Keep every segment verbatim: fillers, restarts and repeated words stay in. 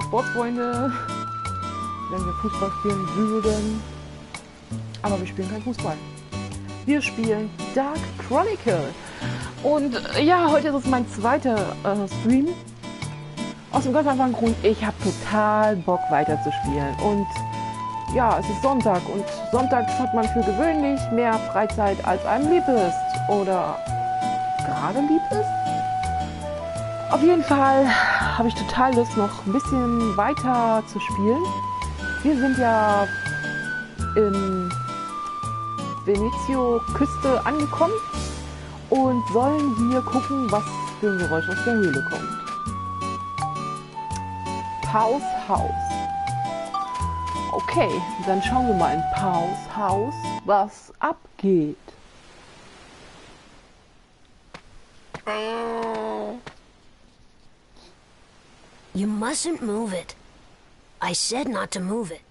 Sportfreunde, wenn wir Fußball spielen würden. Aber wir spielen kein Fußball. Wir spielen Dark Chronicle. Und äh, ja, heute ist es mein zweiter äh, Stream. Aus dem ganz einfachen Grund, ich habe total Bock weiter zu spielen. Und ja, es ist Sonntag und sonntags hat man für gewöhnlich mehr Freizeit, als einem lieb ist. Oder gerade lieb ist. Auf jeden Fall habe ich total Lust, noch ein bisschen weiter zu spielen. Wir sind ja in Venezio-Küste angekommen und sollen hier gucken, was für ein Geräusch aus der Höhle kommt. Paus Haus. Okay, dann schauen wir mal in Paus Haus, was abgeht. You mustn't move it. I said not to move it.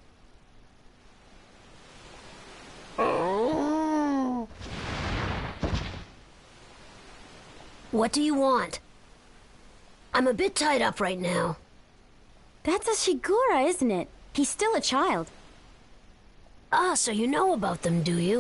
What do you want? I'm a bit tied up right now. That's a Shigura, isn't it? He's still a child. Ah, so you know about them, do you?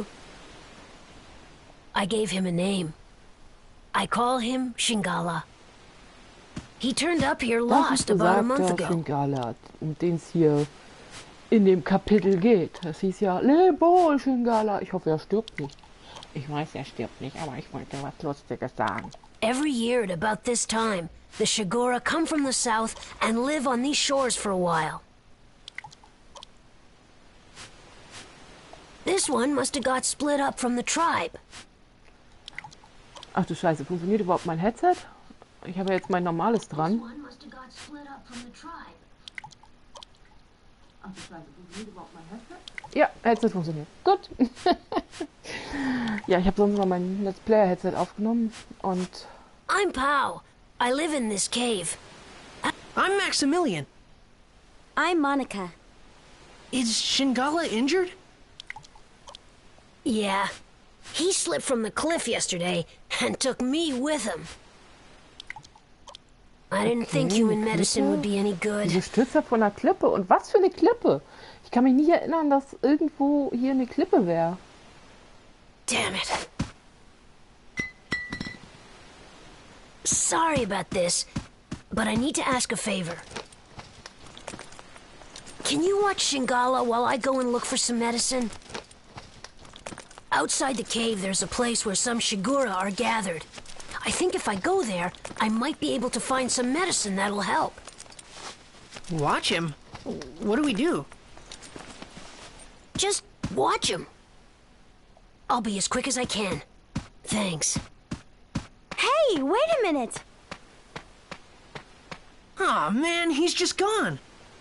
I gave him a name. I call him Shingala. He turned up here lost about a month ago. Shingala, um den es hier in dem Kapitel geht. Das hieß ja, leb wohl, Shingala. Ich hoffe, er stirbt nicht. Ich weiß, er stirbt nicht, aber ich wollte was Lustiges sagen. Every year at about this time, the Shigura come from the south and live on these shores for a while. This one must have got split up from the tribe. Ach du Scheiße, funktioniert überhaupt mein Headset? Ich habe jetzt mein normales dran. Ach du Scheiße, funktioniert überhaupt mein Headset? Ja, Headset funktioniert. Gut. Ja, ich habe sonst mal mein Let's Player Headset aufgenommen und... I'm Pau. I live in this cave. I'm Maximilian. I'm Monica. Is Shingala injured? Yeah. He slipped from the cliff yesterday and took me with him. I didn't Okay, think human Klippe? medicine would be any good. Diese Stütze von einer Klippe. Und was für eine Klippe? Ich kann mich nicht erinnern, dass irgendwo hier eine Klippe wäre. Damn it. Sorry about this, but I need to ask a favor. Can you watch Shingala while I go and look for some medicine? Outside the cave, there's a place where some Shigura are gathered. I think if I go there, I might be able to find some medicine that'll help. Watch him? What do we do? Just watch him. I'll be as quick as I can. Thanks. Hey, wait a minute! Aw, man, he's just gone.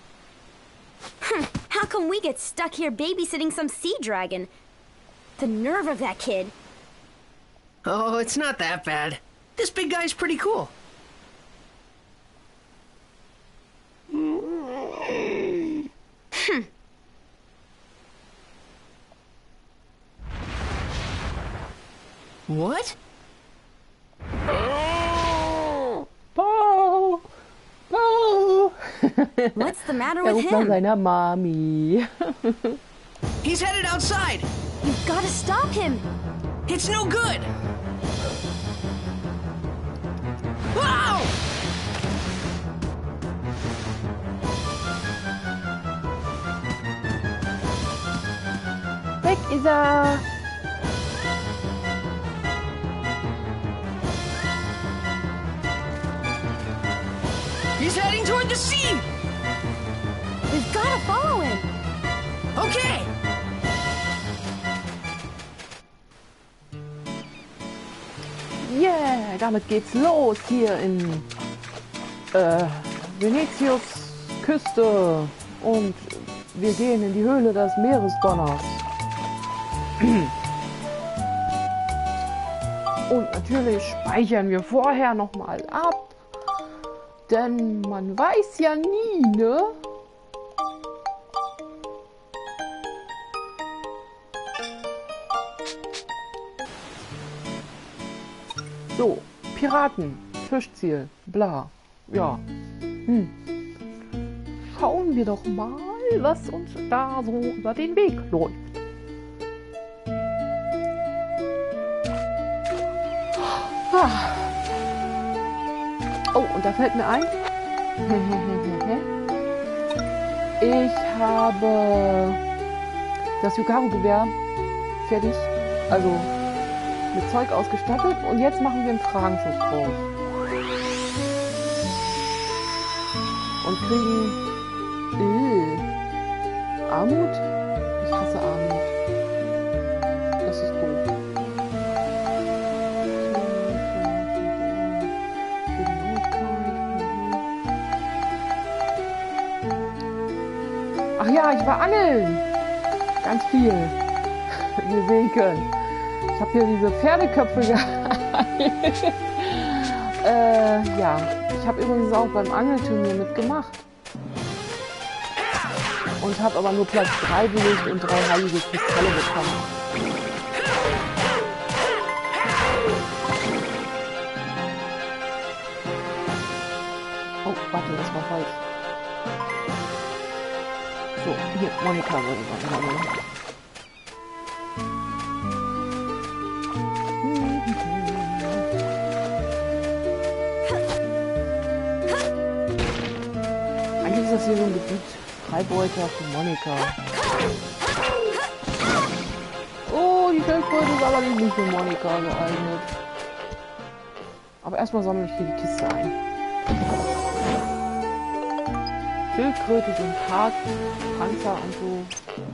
How come we get stuck here babysitting some sea dragon? The nerve of that kid. Oh, it's not that bad. This big guy's pretty cool. What? Pau! Pau! What's the matter Er with ruft nach him? seiner Mami. He's headed outside. You've got to stop him! It's no good. Wow! Weg ist er! He's heading toward the sea. We've got to follow him! Okay. Yeah, damit geht's los hier in äh, Venetius Küste und wir gehen in die Höhle des Meeresdonners. Und natürlich speichern wir vorher nochmal ab, denn man weiß ja nie, ne? So, Piraten, Fischziel, bla. Ja. Hm. wir doch mal, was uns da so über den Weg läuft. Ah. Oh, und da fällt mir ein, ich habe das Yukaru-Gewehr fertig, also mit Zeug ausgestattet, und jetzt machen wir einen Fragenschuss drauf. Und kriegen äh, Armut? Ich hasse Armut. Das ist doof. Ach ja, ich war angeln. Ganz viel. Wie ihr sehen könnt. Ich habe hier diese Pferdeköpfe geangelt. äh, ja. Ich habe übrigens auch beim Angelturnier mitgemacht. Und habe aber nur Platz drei belegt und drei heilige Kristalle bekommen. Oh, warte, das war falsch. So, hier, Monika würde man sammeln. Eigentlich ist das hier so ein Gebiet Freibeuter für Monika. Oh, die Schildkröte ist aber nicht für Monika geeignet. Aber erstmal sammle ich hier die Kiste ein. Schildkröte sind hart, Panzer und so.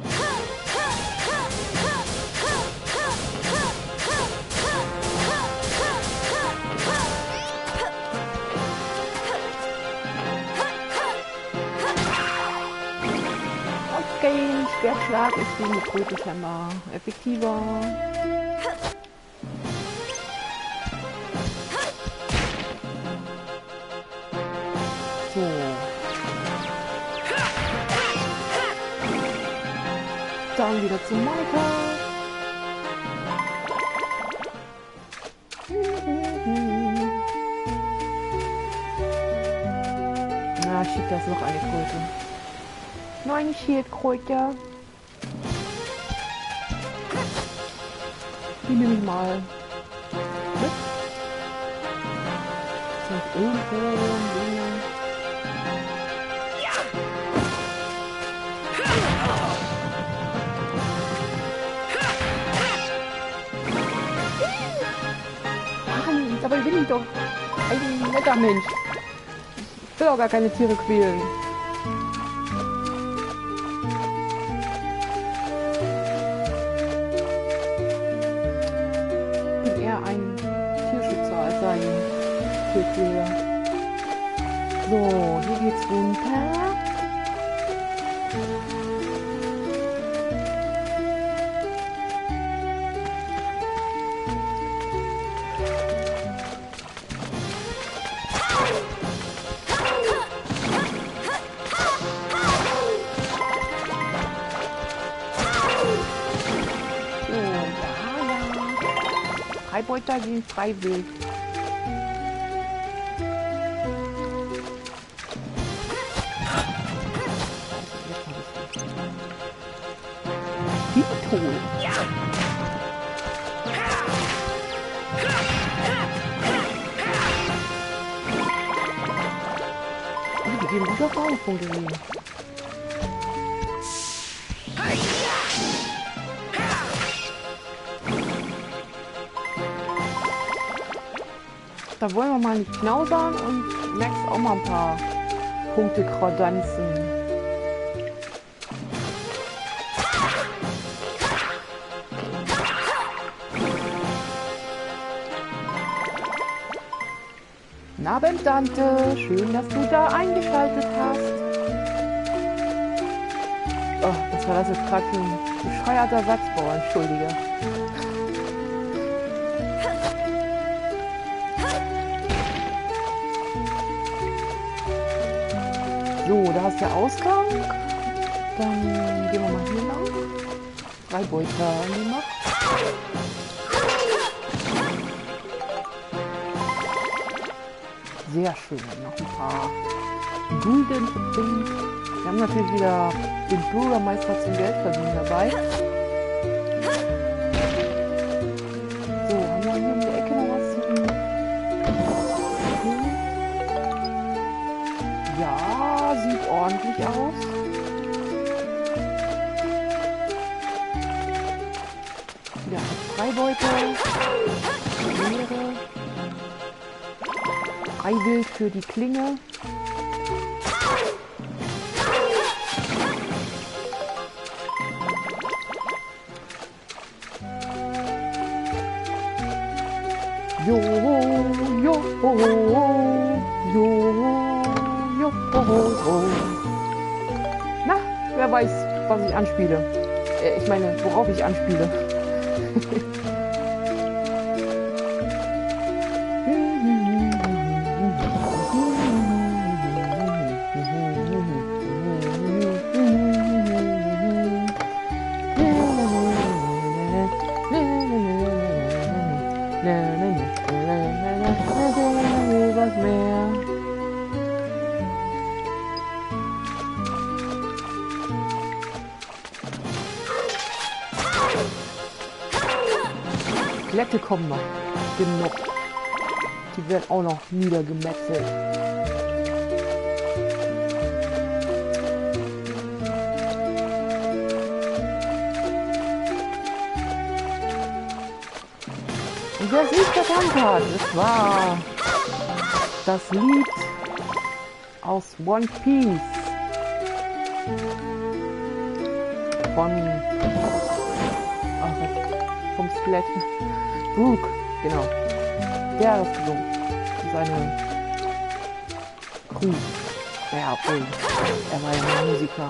Okay, Schwertschlag ist gegen die Kröte scheinbar effektiver. So. Dann wieder zu Monika. Na, schickt das noch eine Kröte. Noch eine Schildkröte. Die nehme ich mal mit. Sind irgendwo Dinge. Mann, dabei bin ich doch ein netter Mensch. Ich will auch gar keine Tiere quälen. Ein Tierschützer als ein Tierquäler. So, hier geht's runter. Freibeuter sind freiwillig. Vito. Oh, die geben gute Erfahrungspunkte hin. Da wollen wir mal nicht knausern und Max auch mal ein paar Punkte kradanzen. Guten Abend, Tante. Schön, dass du da eingeschaltet hast. Oh, was war das jetzt gerade für ein bescheuerter Satzbau? Entschuldige. So, da ist der Ausgang. Dann gehen wir mal hier lang. Freibeuter gemacht. Sehr schön. Noch ein paar Gulden. Wir haben natürlich wieder den Bürgermeister zum Geldverdienen dabei. So, haben wir hier um die Ecke noch was zu tun? Ja, sieht ordentlich aus. Ja, Freibeutel. Meere. Freiwild für die Klinge. Jo, jo, jo, jo, jo. Na, wer weiß, was ich anspiele. Äh, ich meine, worauf ich anspiele. Was mehr. Skelette kommen noch. Genug. Die werden auch noch niedergemetzelt. Und wer es nicht erkannt hat, es war das Lied aus One Piece von ach, vom Skelett Brook, genau. Der hat das gesungen. Seine Crew. Naja, obwohl, er war ja ein Musiker.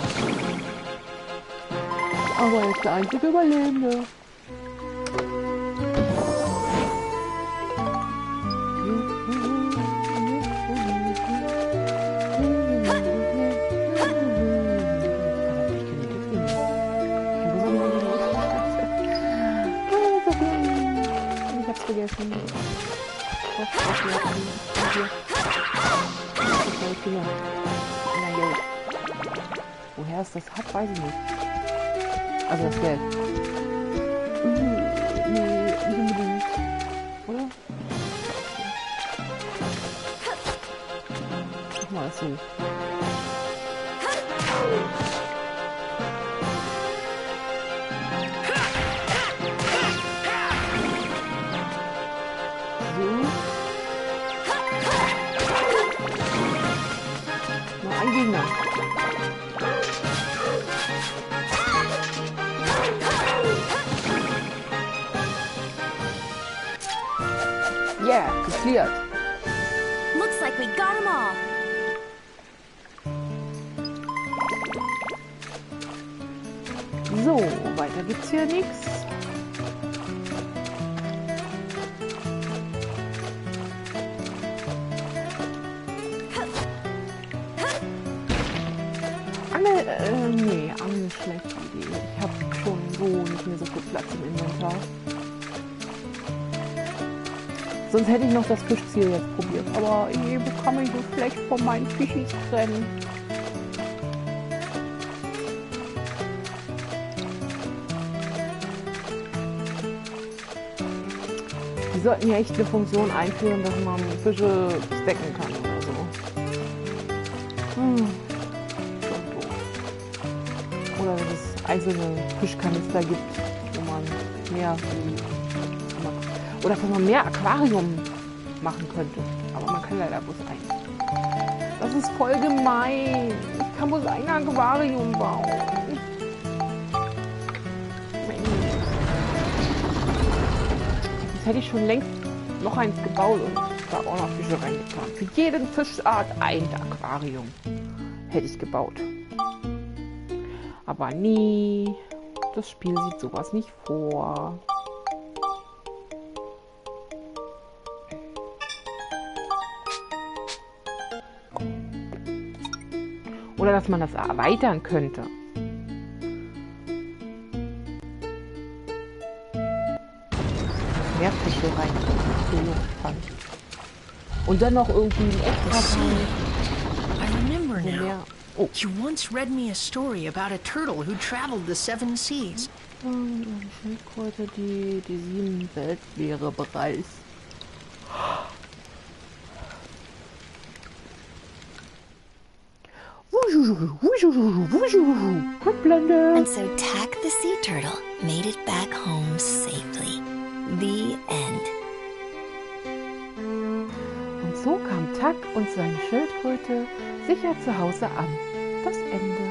Aber er ist der einzige Überlebende. Vergessen. Na gut. Woher es das hat, weiß ich nicht. Also das Geld. Nee, nicht unbedingt. Oder? Mach mal das so. Gegner. Yeah, geklärt. Looks like we got them all. So, weiter gibt's hier nichts. Angel, äh, nee, Angel ist schlechte Idee. Ich habe schon so nicht mehr so viel Platz im Inventar. Sonst hätte ich noch das Fischziel jetzt probiert, aber irgendwie bekomme ich so schlecht von meinen Fischis trennen. Die sollten ja echt eine Funktion einführen, dass man Fische stacken kann oder so. Hm. Oder dass es einzelne Fischkanister gibt, wo man mehr oder dass man mehr Aquarium machen könnte. Aber man kann leider bloß ein. Das ist voll gemein. Ich kann bloß ein Aquarium bauen. Jetzt hätte ich schon längst noch eins gebaut und da auch noch Fische reingetan. Für jeden Fischart ein Aquarium hätte ich gebaut. Aber nie. Das Spiel sieht sowas nicht vor. Oder dass man das erweitern könnte. Mehr Fische rein. Und dann noch irgendwie ein extra Tank. I remember now. Mehr Oh. You once read me a story about a turtle who traveled the seven seas. Und eine Schildkröte, die die sieben Weltmeere bereist. Rückblende. And so Tack the sea turtle made it back home safely. The end. Und so kam Tack und seine Schildkröte sicher zu Hause an. Das Ende.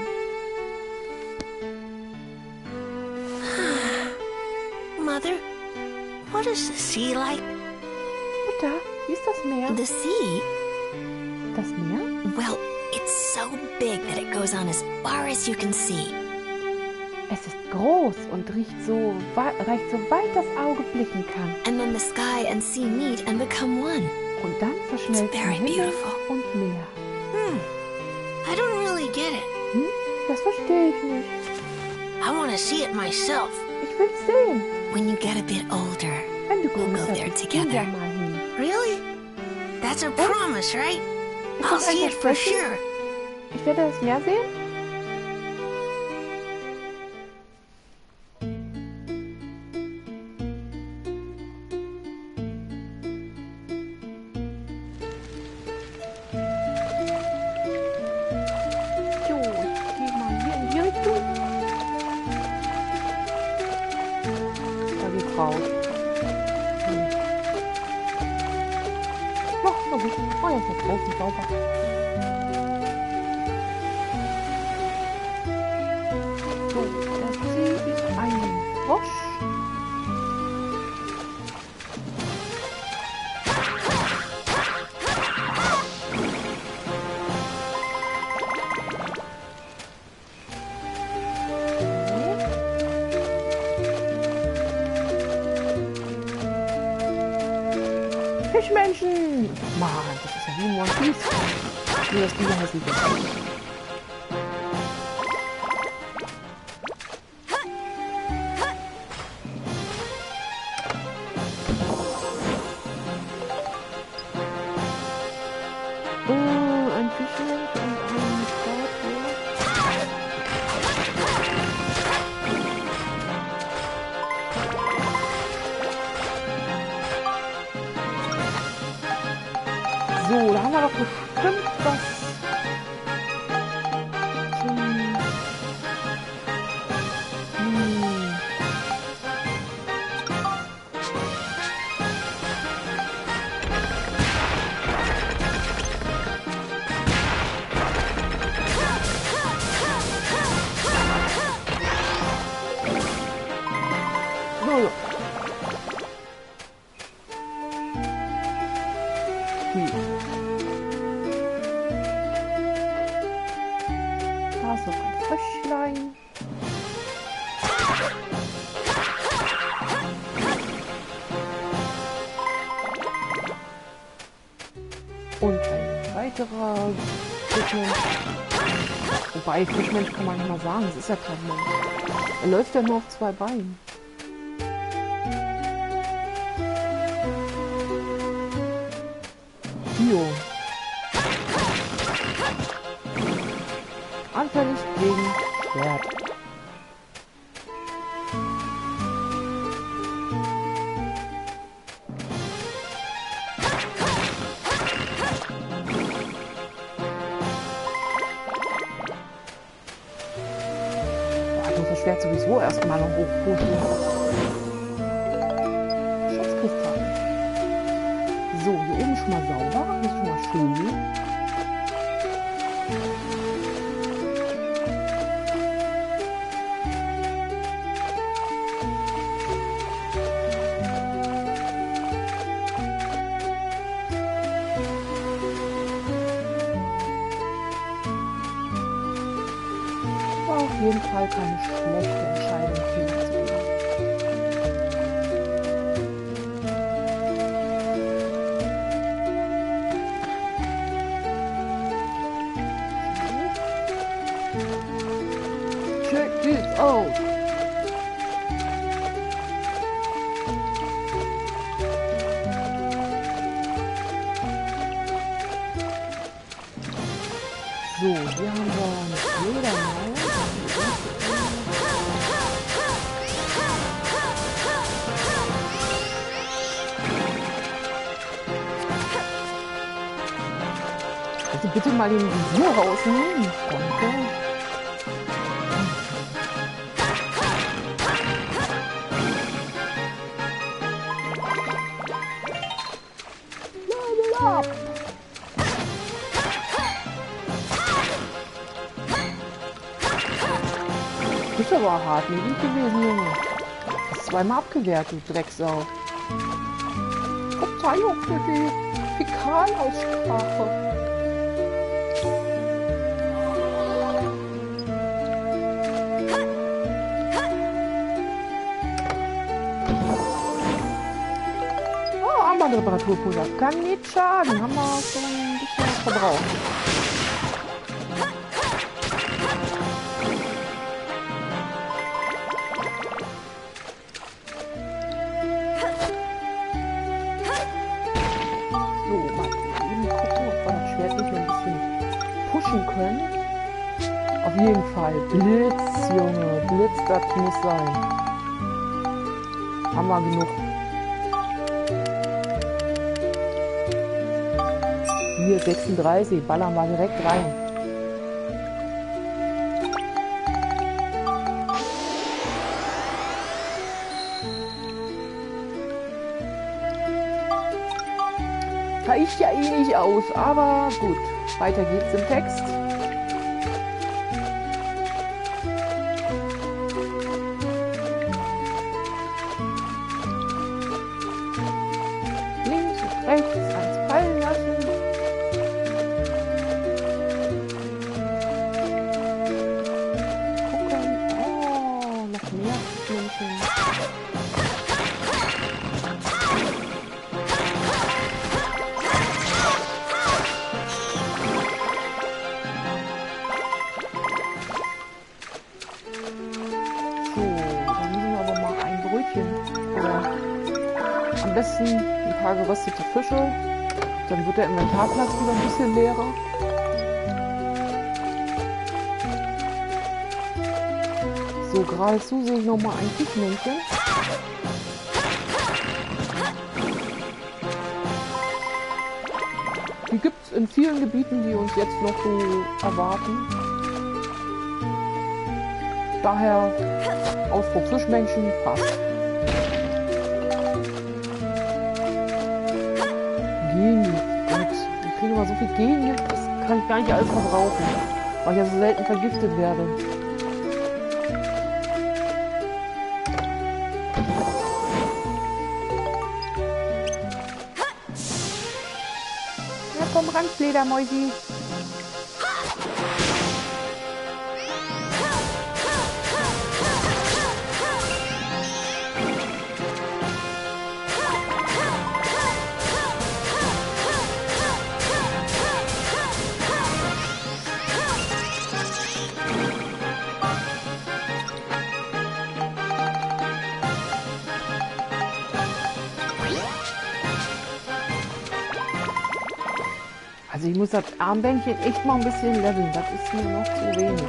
Mother, what is the sea like? Mutter, wie ist das Meer? The sea? Das Meer? Well, it's so big that it goes on as far as you can see. Es ist groß und riecht so, reicht so weit das Auge blicken kann. And then the sky and sea meet and become one. Und dann verschmelzen It's very Himmel beautiful. und Meer. Hmm. I don't really get it. Hm? Das verstehe ich nicht. I want to see it myself. Ich will's sehen. When you get a bit older, Wenn du we'll größer go there bist, gehen wir together. mal hin. Really? That's a promise, right? Ist I'll das ein see it for Versprechen? sure. Ich werde das Meer sehen? Jo, ich gehe mal hier in die Richtung. Da geht's raus. Hm. Oh, na gut. Oh, jetzt ist draußen sauber. So, das See ist ein Frosch. Fischmenschen! Mann, das ist ja wie ein One Piece. Nur, dass die so hässlich sind. Oh, ein Fischmensch und ein Statue. So, da haben wir doch bestimmt was zum... Hm. So, ja. Hm. Da ist noch ein Fröschlein. Und ein weiterer Fischmensch. Wobei, Fischmensch kann man nicht mal sagen, das ist ja kein Mensch. Er läuft ja nur auf zwei Beinen. Bio. Anfällig gegen Schwert. Boah, ich muss das Schwert sowieso erstmal noch hochpushen. Schutzkristall. So, hier oben schon mal sauber. Hier ist schon mal schön. War auf jeden Fall keine schlechte Entscheidung, hier zu gehen. Check this out! So, hier haben wir bitte mal den Visier rausnehmen? Danke. Level up! Das ist aber hartnäckig gewesen, Junge. Das ist zweimal abgewehrt, du Drecksau. Verzeihung für die Fäkalaussprache. Oh, Armbandreparaturpulver. Kann nicht schaden. Haben wir schon ein bisschen was verbraucht. Können. Auf jeden Fall. Blitz, Junge. Blitz, das muss sein. Haben wir genug. Hier sechsunddreißig. Ballern wir direkt rein. Reicht ja eh nicht aus, aber gut. Weiter geht's im Text. Links und rechts eins fallen lassen. Gucken. Oh, noch mehr Menschen. Am besten ein paar geröstete Fische, dann wird der Inventarplatz wieder ein bisschen leerer. So, geradezu sehe ich nochmal ein Fischmännchen. Die gibt es in vielen Gebieten, die uns jetzt noch so erwarten. Daher Ausdruck Fischmännchen passt. Gegengift. Wir kriegen immer so viel Gegengift, das kann ich gar nicht alles verbrauchen, weil ich ja so selten vergiftet werde. Ja, komm ran, Fledermäusi. Also ich muss das Armbändchen echt mal ein bisschen leveln. Das ist mir noch zu wenig.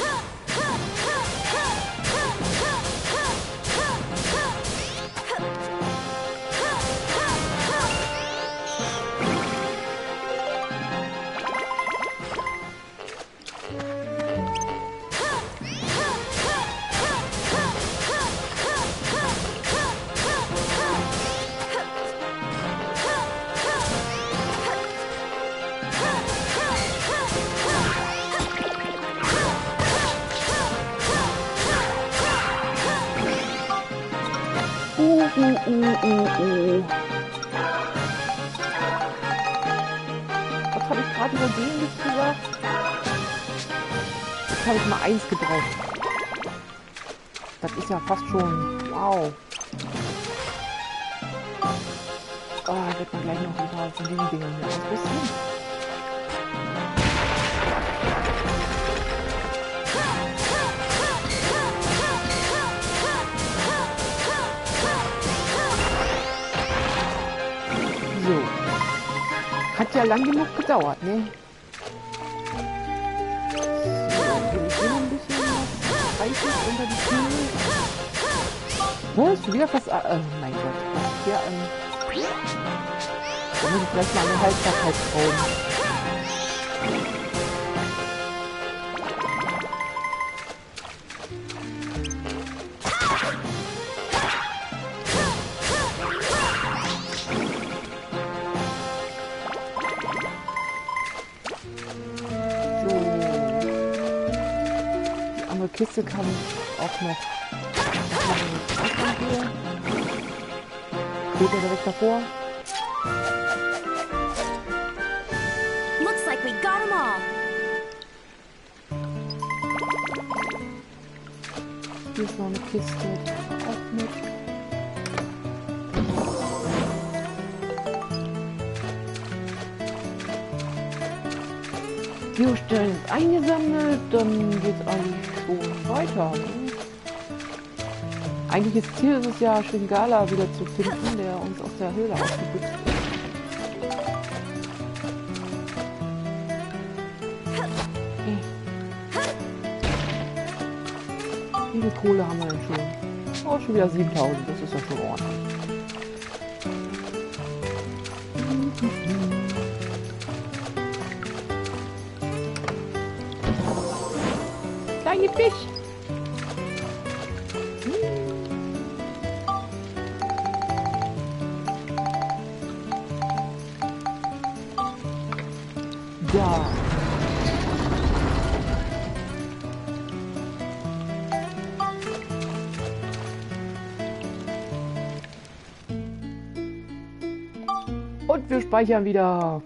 Uh, uh, uh, uh, uh. Was habe ich gerade über den gesagt? Jetzt habe ich mal eins gebraucht. Das ist ja fast schon... Wow. Oh, ich werde mal gleich noch ein paar von diesen Dingen hier ausrüsten. Hat ja lang genug gedauert, ne? So, will ich hier noch ein bisschen was Reiches unter die Knie? Was? Schon wieder fast... Oh mein Gott. Was ist hier an... Da muss ich vielleicht mal eine Haltbarkeit schrauben. andere Kiste kann ich auch noch. Steht er direkt davor? Looks like we got them all. Hier ist noch eine Kiste. Auch mit. Geostellen ist eingesammelt, dann geht es eigentlich schon weiter. Ne? Eigentlich das Ziel ist es ja, Shingala wieder zu finden, der uns aus der Höhle ausgebüxt ist. Wie viel Kohle haben wir denn schon? Oh, schon wieder siebentausend, das ist ja schon ordentlich. Da gibt ich. Da. Und wir speichern wieder.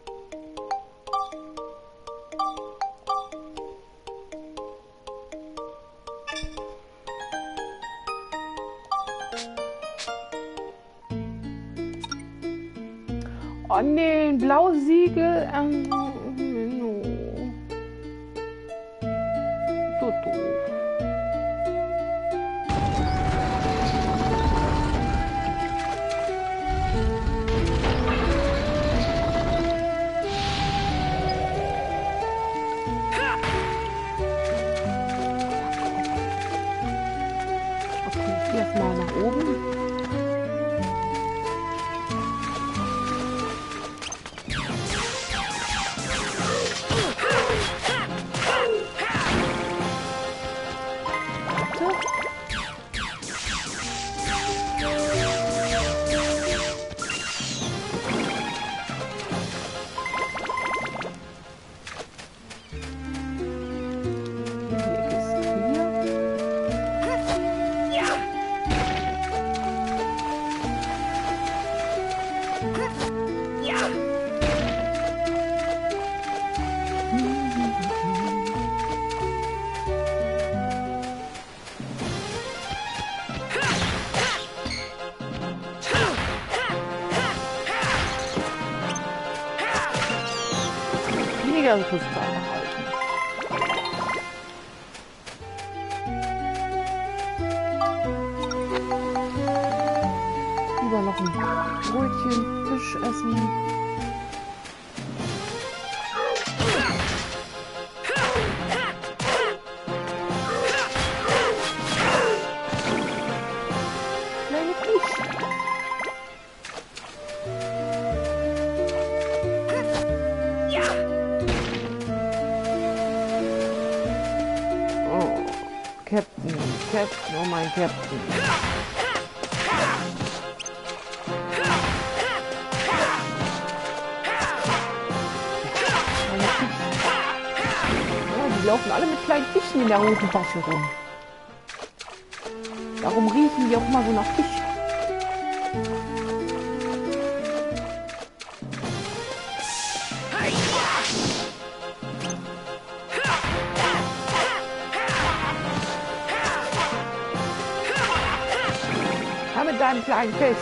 Oh nee, ein blaues Siegel. Ähm, no. So doof. Okay, erstmal nach oben. Weniger Kristall erhalten. Lieber noch ein Brötchen, Fisch essen. Kleine Fisch. Captain, Captain, oh mein Captain. Ja, die laufen alle mit kleinen Fischen in der Hosentasche rum. Darum riechen die auch immer so nach Fisch. Mit deinem kleinen Fisch.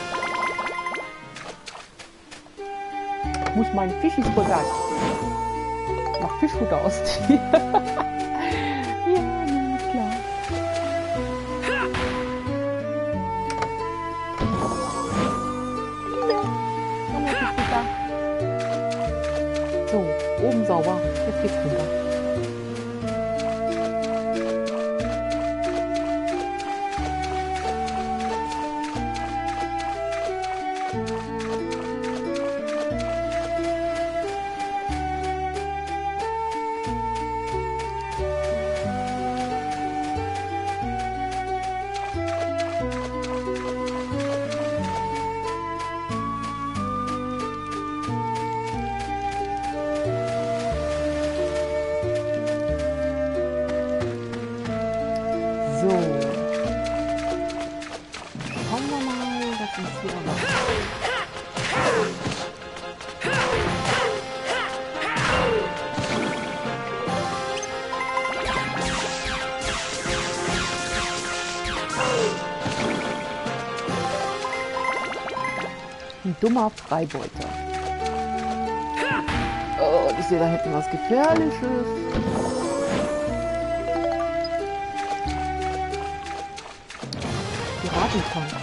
Ich muss meinen Fischis futtern. Mach Fischfutter aus dir. Ja, klar. So, oben sauber. Jetzt geht's runter. ein dummer Freibeuter. Oh, und ich sehe da hinten was Gefährliches. Piratentank.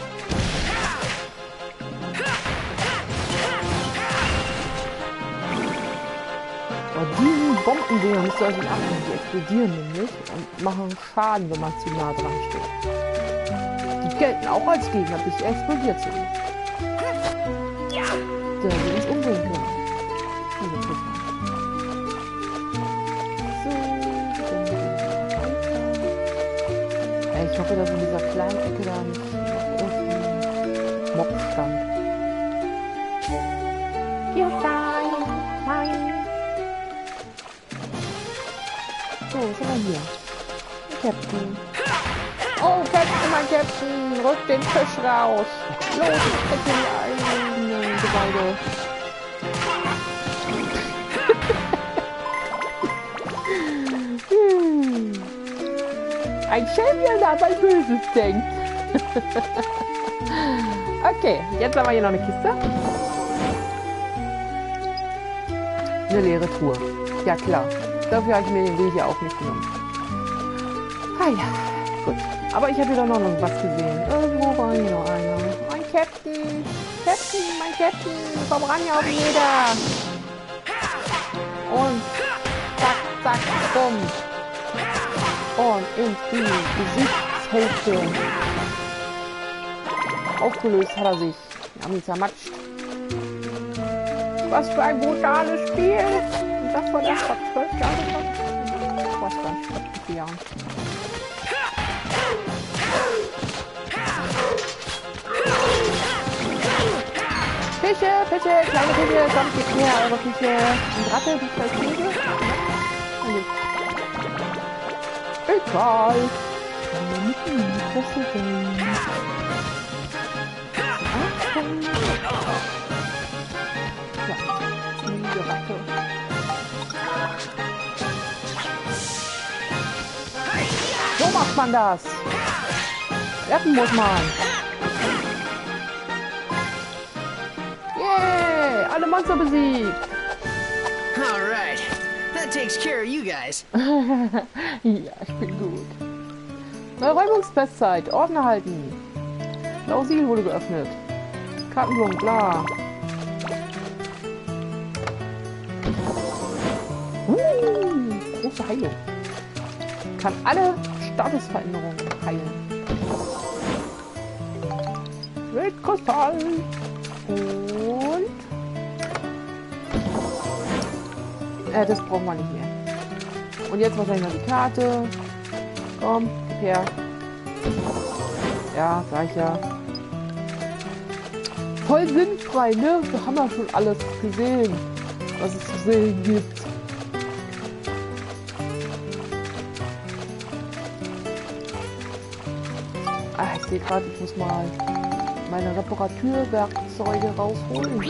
Bei diesen Bombendinger müsst ihr euch nicht achten. Die explodieren nämlich und machen Schaden, wenn man zu nah dran steht. Die gelten auch als Gegner, bis sie explodiert sind. Der will uns umbringen können. So, dann weiter. Ich hoffe, dass in dieser kleinen Ecke da nicht noch irgendein Mob stand. Hier sein! Nein! So, was haben wir hier? Captain. Oh, Captain, mein Captain! Rück den Fisch raus! Los, ich kriege die eigenen Gebäude. hm. Ein Champion, der an Böses denkt. Okay, jetzt haben wir hier noch eine Kiste. Eine leere Truhe. Ja klar. Dafür habe ich mir den Weg ja auch nicht genommen. Ah ja, gut. Aber ich habe hier doch noch was gesehen. Irgendwo war hier noch einer. Mein Captain. Captain, mein Captain. Komm ran hier auf den Leder. Und zack, zack, bumm. Und in die Gesichtshälfte. Aufgelöst hat er sich. Wir haben ihn zermatscht. Was für ein brutales Spiel. Und das war das vor zwölf Jahren. Was dann? Vor vier Jahren. Fische, Fische, kleine Fische, kommt jetzt her, eure Fische. Und Ratte, die zwei Fische. Egal. Ja, diese Ratte. So macht man das. Retten muss man. Yeah, alle Monster besiegt. All right. That takes care of you guys. Ja, ich bin gut. Neue Räumungsbestzeit. Orden erhalten. Klausil wurde geöffnet. Kartenblumen, bla. Uh, große Heilung. Kann alle Statusveränderungen heilen. Weltkristall. Und... Äh, das brauchen wir nicht mehr. Und jetzt wahrscheinlich noch die Karte. Komm, gib her. Ja, sag ich ja. Voll sinnfrei, ne? Wir haben ja schon alles gesehen, was es zu sehen gibt. Ah, ich sehe gerade, ich muss mal meine Reparaturwerkzeuge rausholen.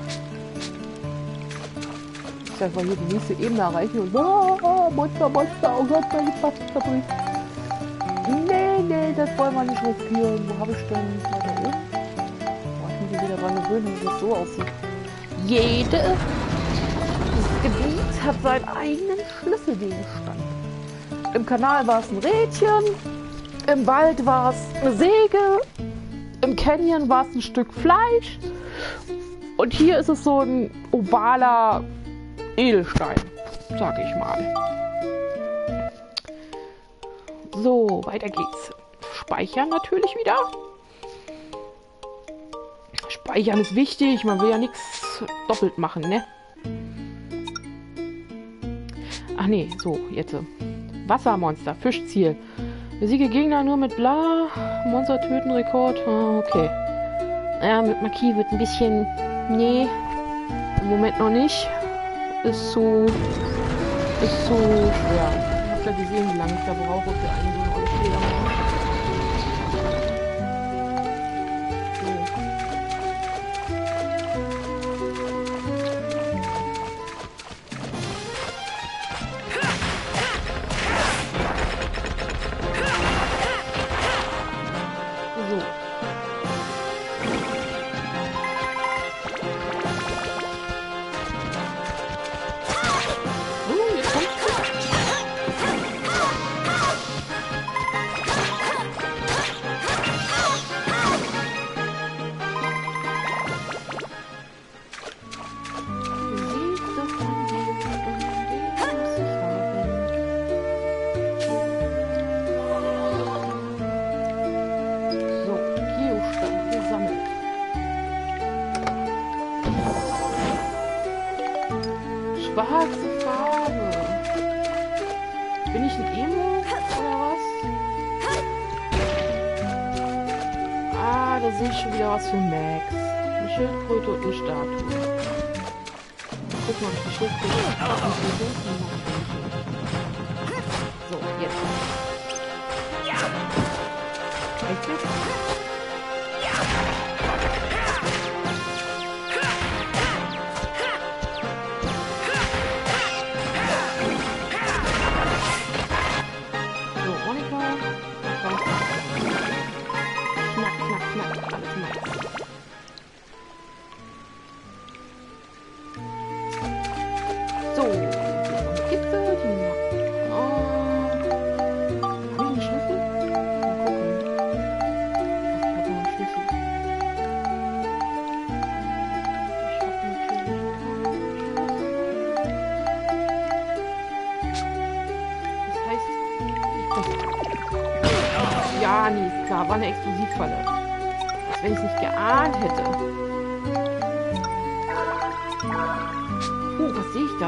Ich sag mal hier die nächste Ebene erreichen und oh, Monster, Monster, oh Gott, meine Fabrik. Nee, nee, das wollen wir nicht riskieren. Wo habe ich denn? Weiter oben? Boah, ich muss mich wieder dran gewöhnen, wie das so aussieht. Jedes Gebiet hat seinen eigenen Schlüsselgegenstand. Im Kanal war es ein Rädchen, im Wald war es eine Säge, im Canyon war es ein Stück Fleisch und hier ist es so ein ovaler Edelstein, sag ich mal. So, weiter geht's. Speichern natürlich wieder. Speichern ist wichtig, man will ja nichts doppelt machen, ne? Ach nee, so, jetzt. Wassermonster, Fischziel. Besiege Gegner nur mit bla. Monster töten, Rekord. Oh, okay. Ja, mit Marquis wird ein bisschen... Nee. Im Moment noch nicht. Ist zu... Ist zu schwer. Ich hab ja gesehen, wie lange ich da brauche für einen so einen Fehler. oder was? Ah, da sehe ich schon wieder was für Max. Eine Schildkröte und eine Statue. Guck mal, ob ich die Schildkröte anbiete. So, jetzt. Echt jetzt? So, Monika. Knack, knack, knack. Alles Max. So, Gipfel, die oh. Habe ich einen Schlüssel? Mal gucken. Ich habe noch einen Schlüssel. Ich habe natürlich keinen Schlüssel. Das heißt, ich muss... Ja, nee, ist klar, war eine Explosivfalle. Als wenn ich es nicht geahnt hätte. Oh, was sehe ich da?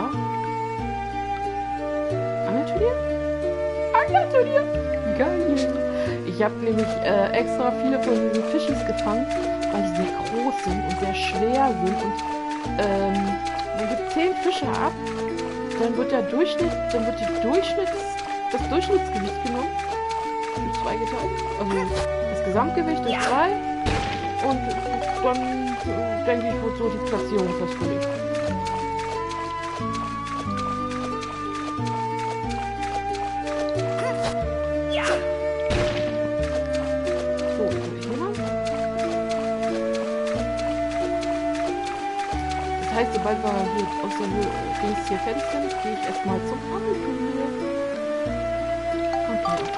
Angelturnier? Angelturnier! Geil! Ich habe nämlich äh, extra viele von diesen Fischis gefangen, weil die sehr groß sind und sehr schwer sind. Und ähm, man gibt zehn Fische ab, dann wird der Durchschnitt, dann wird die Durchschnitts, das Durchschnittsgewicht genommen, durch zwei geteilt, also das Gesamtgewicht durch zwei und dann äh, denke ich, wird so die Platzierung festgelegt. Das heißt, sobald wir hier aus der Höhe Dings hier fertig sind, gehe ich erstmal zum Angelturnier. Okay,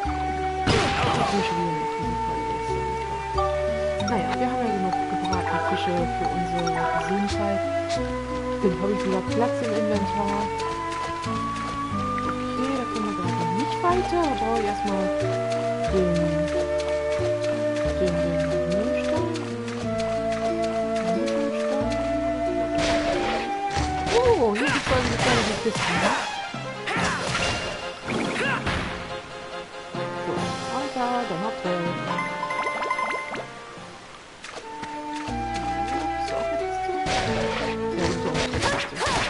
naja, wir haben ja genug gebratene Fische für unsere Gesundheit. Dann habe ich wieder Platz im Inventar. Okay, da kommen wir gerade noch nicht weiter. Da brauche ich erstmal den, den, den Müllstein. Oh, hier gibt es eine kleine Kiste. So, weiter, dann noch drin. Ist auch eine Kiste? Ja, ist auch eine Kiste.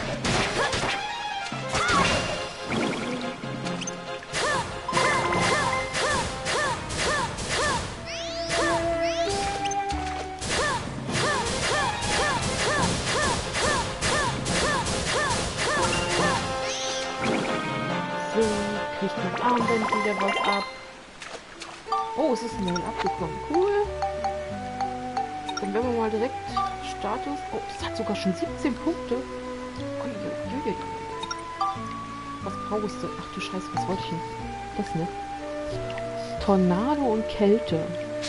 So, kriegt mein Armband wieder was ab. Oh, es ist ein Mail abgekommen. Cool. Dann werden wir mal direkt Status. Oh, es hat sogar schon siebzehn Punkte. Uiuiui. Was brauchst du? Ach du Scheiße, was wollte ich denn? Das, ne? Tornado und Kälte.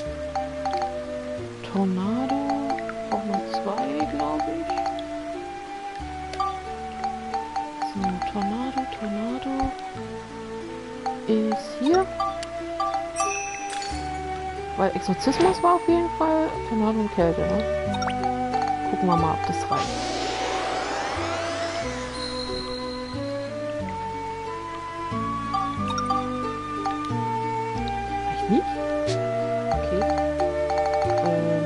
Tornado. Braucht man zwei, glaube ich. So, Tornado, Tornado. Ist hier. Weil Exorzismus war auf jeden Fall Tornado und Kälte, ne? Gucken wir mal, ob das reicht. Reicht nicht? Okay. Ähm.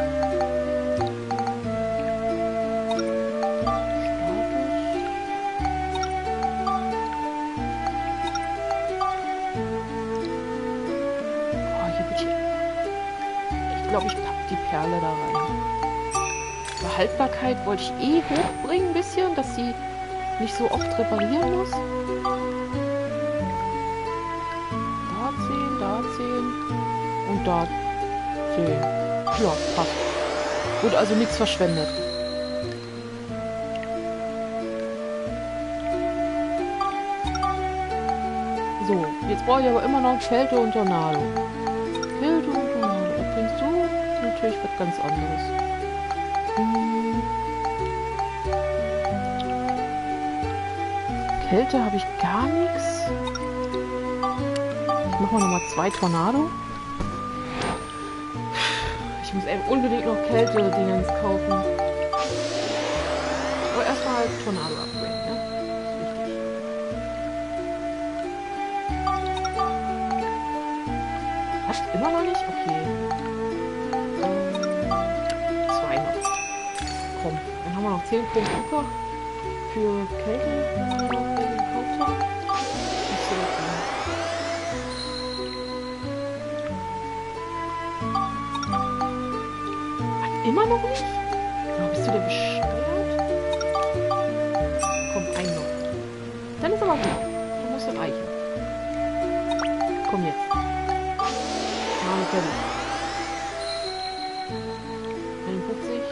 Status. Oh, hier wird hier. Ich glaube, ich packe die Perle da rein. Haltbarkeit wollte ich eh hochbringen ein bisschen, dass sie nicht so oft reparieren muss. Da zehn, da zehn und da zehn. Ja, passt. Wurde also nichts verschwendet. So, jetzt brauche ich aber immer noch Kälte und Tornado. Kälte und Tornado. Was bringst du? Natürlich was ganz anderes. Kälte habe ich gar nichts. Ich mache mal nochmal zwei Tornado. Ich muss eben unbedingt noch Kälte-Dingens kaufen. Aber erstmal halt Tornado upgraden, ne? Das ist Habt immer noch nicht? Okay. Ähm, zwei noch. Komm, dann haben wir noch zehn Punkte über. Für Kälte, wenn wir noch den gekauft haben. Nicht so viel. Ach, immer noch nicht? Oh, bist du denn bescheuert? Komm, ein noch. Dann ist aber gut. Dann muss er reichen. Komm jetzt. Name fertig. einundfünfzig.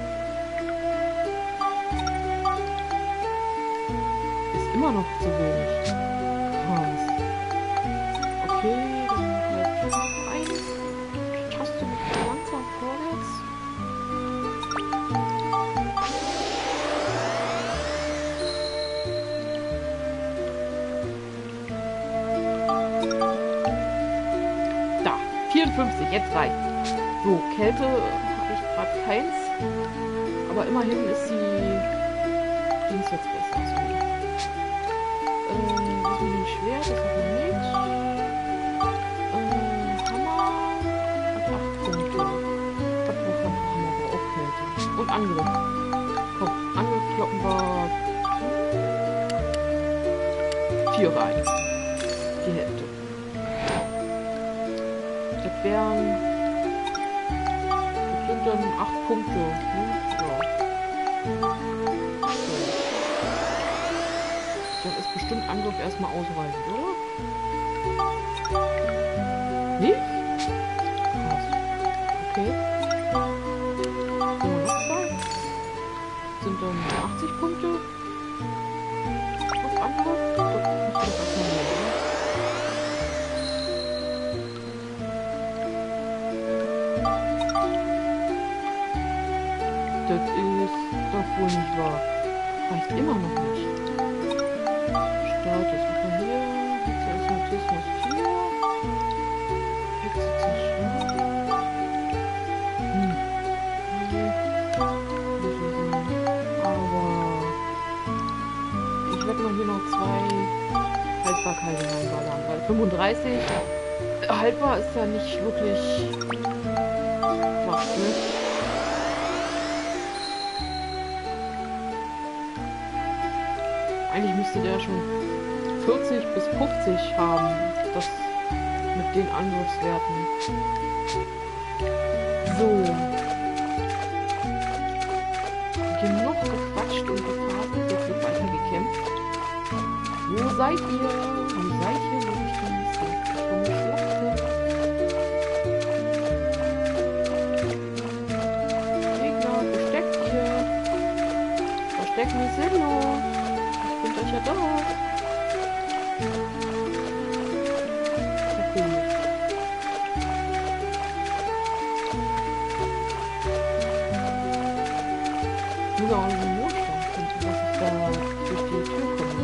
Ist immer noch zu wenig. Krass. Okay, dann bleibt noch eins. Schaffst du mich langsam vorwärts? Da, vierundfünfzig, jetzt reicht. So, Kälte habe ich gerade keins. Aber immerhin ist die Dings jetzt besser. So. Äh, was mit dem Schwert? Das hat man nicht. Äh, Hammer hat acht Punkte. Hammer war auch Kälte. Und Angriff. Komm, Angriff kloppen wir vier rein. Die Hälfte. Das wären. Das sind dann acht Punkte. Ne? Ja. Okay. Dann ist bestimmt Angriff erstmal ausreichend, oder? Nee? Krass. Okay. So, noch zwei. Sind dann achtzig Punkte. Auf Angriff. Das müsste doch erstmal mehr, oder? Das ist doch wohl nicht wahr. Reicht immer noch nicht. Start, jetzt machen wir hier. Hexaismatismus vier. Hexe zerschlagen. Hm. Aber ich werde mal hier noch zwei Haltbarkeiten reinballern, weil fünfunddreißig haltbar ist ja nicht wirklich was, ne? Eigentlich müsste der schon vierzig bis fünfzig haben, das mit den Angriffswerten. So. Genug gequatscht und gefaselt, jetzt wird weiter gekämpft. Wo seid ihr? Wo seid ihr, wo ich denn nicht schon geschlachtet? Gegner, versteckt ihr? Verstecken ist sinnlos. Ich bin euch ja da. Okay. Ich muss auch einen Notstand finden, dass ich da durch die Tür komme.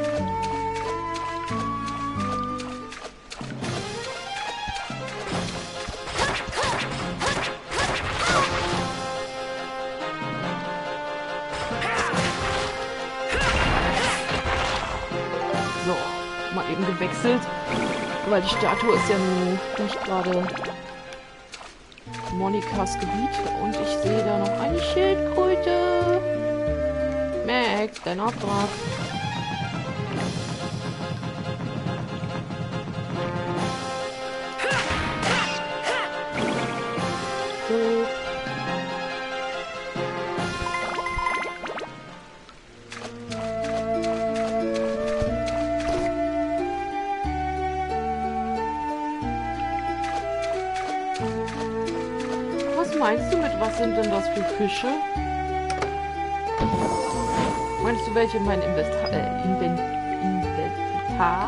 So, mal eben gewechselt, weil die Statue ist ja nun nicht gerade Monikas Gebiet und ich sehe da noch eine Schildkröte. Max, dein Auftrag. So. Was meinst du mit, was sind denn das für Fische? Meinst du welche in meinem Inventar? Äh, Inven Inventar?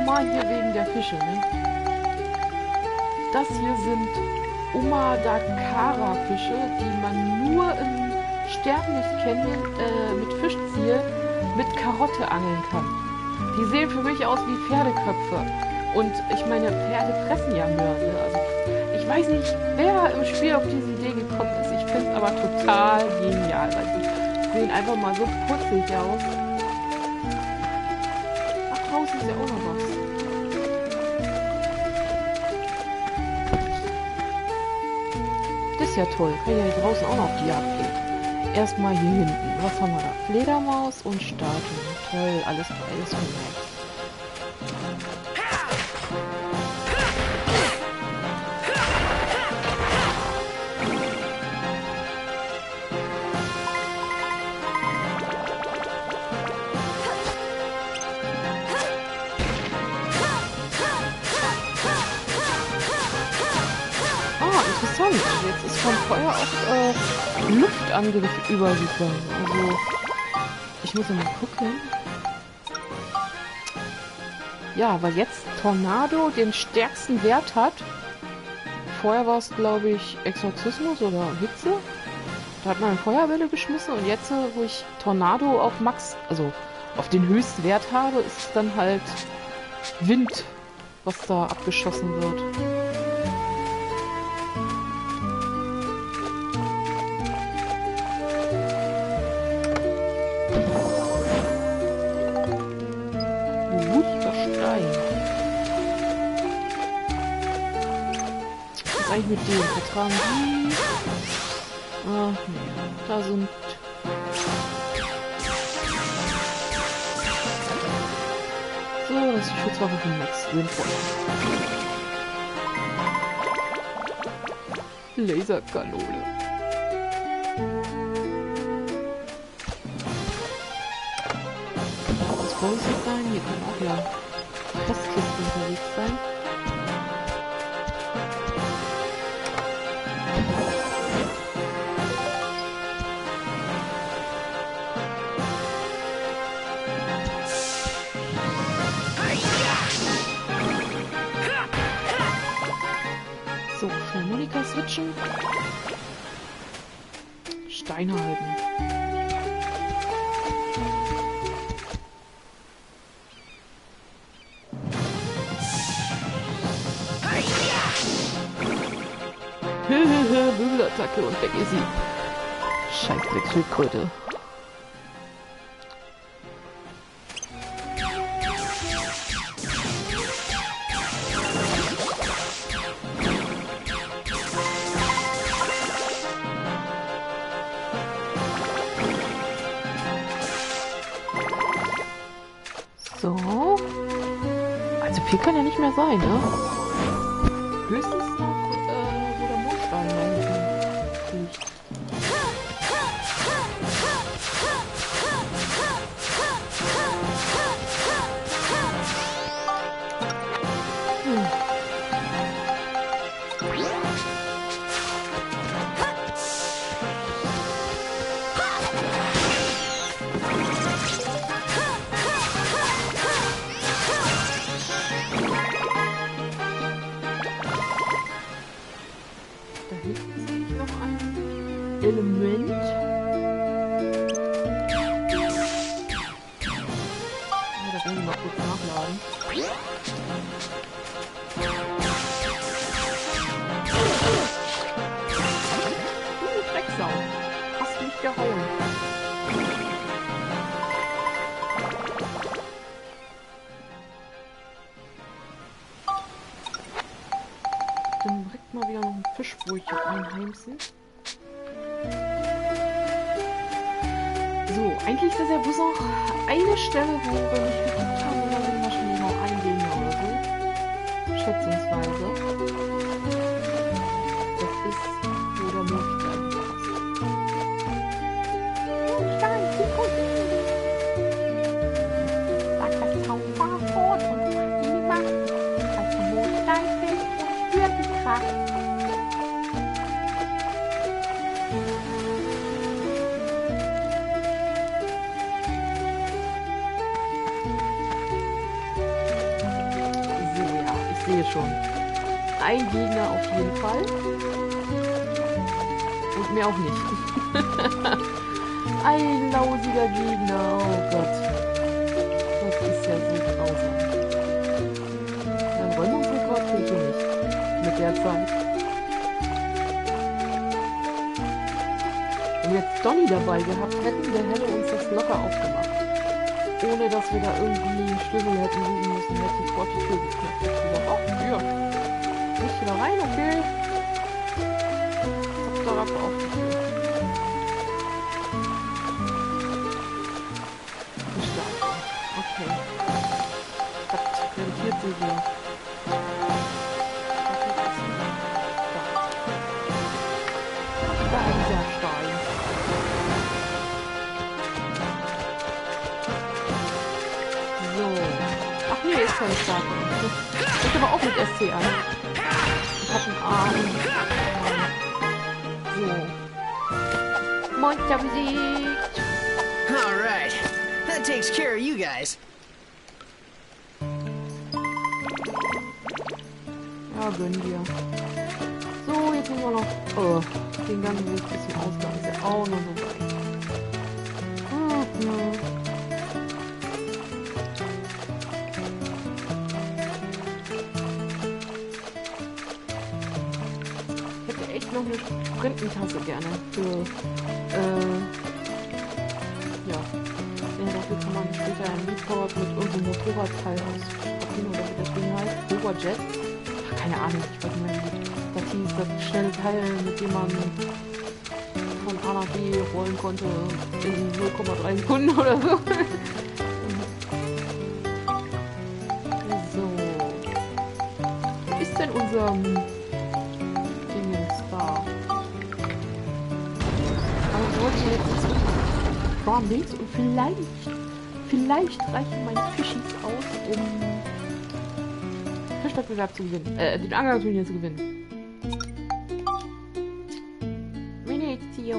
nochmal hier wegen der Fische, ne? Das hier sind Umadakara-Fische, die man nur im Sternlicht Canyon äh, mit Fischziel mit Karotte angeln kann. Die sehen für mich aus wie Pferdeköpfe. Und ich meine, Pferde fressen ja Möhren. Ne? Also, ich weiß nicht, wer im Spiel auf diese Idee gekommen ist. Ich finde es aber total genial, weil sie sehen einfach mal so putzig aus. Ach, draußen ist ja auch noch was. Das ist ja toll. Kann ja hier draußen auch noch auf die Jagd gehen. Erstmal hier hinten. Was haben wir da? Fledermaus und Statue. Toll, alles beides von Max. Jetzt ist vom Feuer auch äh, Luftangriff übergegangen. Also, ich muss mal gucken. Ja, weil jetzt Tornado den stärksten Wert hat. Vorher war es, glaube ich, Exorzismus oder Hitze. Da hat man eine Feuerwelle geschmissen und jetzt, wo ich Tornado auf Max, also auf den höchsten Wert habe, ist es dann halt Wind, was da abgeschossen wird. Mit dem vertragen die. Ach nee, da sind. So, das ist die Schutzwaffe von Max Windfall. Laserkanone. Was soll es sein? Hier kann auch ja Postkisten unterwegs sein. So, schnell Monika switchen. Steine halten. Bügelattacke und weg ist sie. Scheiß Dreckschildkröte. So. Also viel kann ja nicht mehr sein, ne? Höchstens noch, äh, wo der Mondstein liegt. Hm. Da hinten sehe ich noch ein Element. Oh, da werden wir mal kurz nachladen. Du Drecksau. Hast mich gehauen. Dann direkt mal wieder noch ein Fischbrötchen einheimsen. So, eigentlich ist das ja bloß noch eine Stelle, wo wir nicht geguckt haben, wo wir wahrscheinlich noch eingehen oder so. Schätzungsweise. Das ist, wo der Mondstein passt. Mondstein, die Kunden! Sagt das Zauberwort und die Macht, als Mondstein fällt und spürt die Kraft. sehe schon. Ein Gegner auf jeden Fall. Und mehr auch nicht. Ein lausiger Gegner. Oh Gott. Das ist ja so grausam. Ein Räumungsrekord kriege ich hier nicht. Mit der Zeit. Wenn wir jetzt Donny dabei gehabt hätten, der hätte uns das locker aufgemacht. Ohne dass wir da irgendwie einen Schlüssel hätten suchen müssen, hätte sofort die Tür geknackt. Ich gesagt, oh, ja. Nicht wieder rein, okay. Hab da ab auf die Tür. Geschlafen. Okay. Das rentiert sich so. Da ist der Stein. Ach nee, ist keine Stärke. Ich aber auch mit S C an. Ich hab einen Arm. So. Monster besiegt. Alright. That takes care of you guys. Ja, gönn dir. So, jetzt müssen wir noch oh, den ganzen Weg bis zum Ausgang. Ist ja auch noch so weit. Hm, hm. Noch eine Sprintentasse gerne für, äh, ja, ja, dafür kann man später ein Report mit unserem Motorradteil ausprobieren oder wie das Ding heißt, Overjet. Ach, keine Ahnung, ich weiß nicht mehr, wie das hieß, das schnelle Teil, mit dem man von A nach B rollen konnte in null Komma drei Sekunden oder so. So. Wo ist denn unser Warm links und vielleicht, vielleicht reichen meine Fischis aus, um Fischwettbewerb zu gewinnen, äh, den Anglerturnier zu gewinnen. Venezio.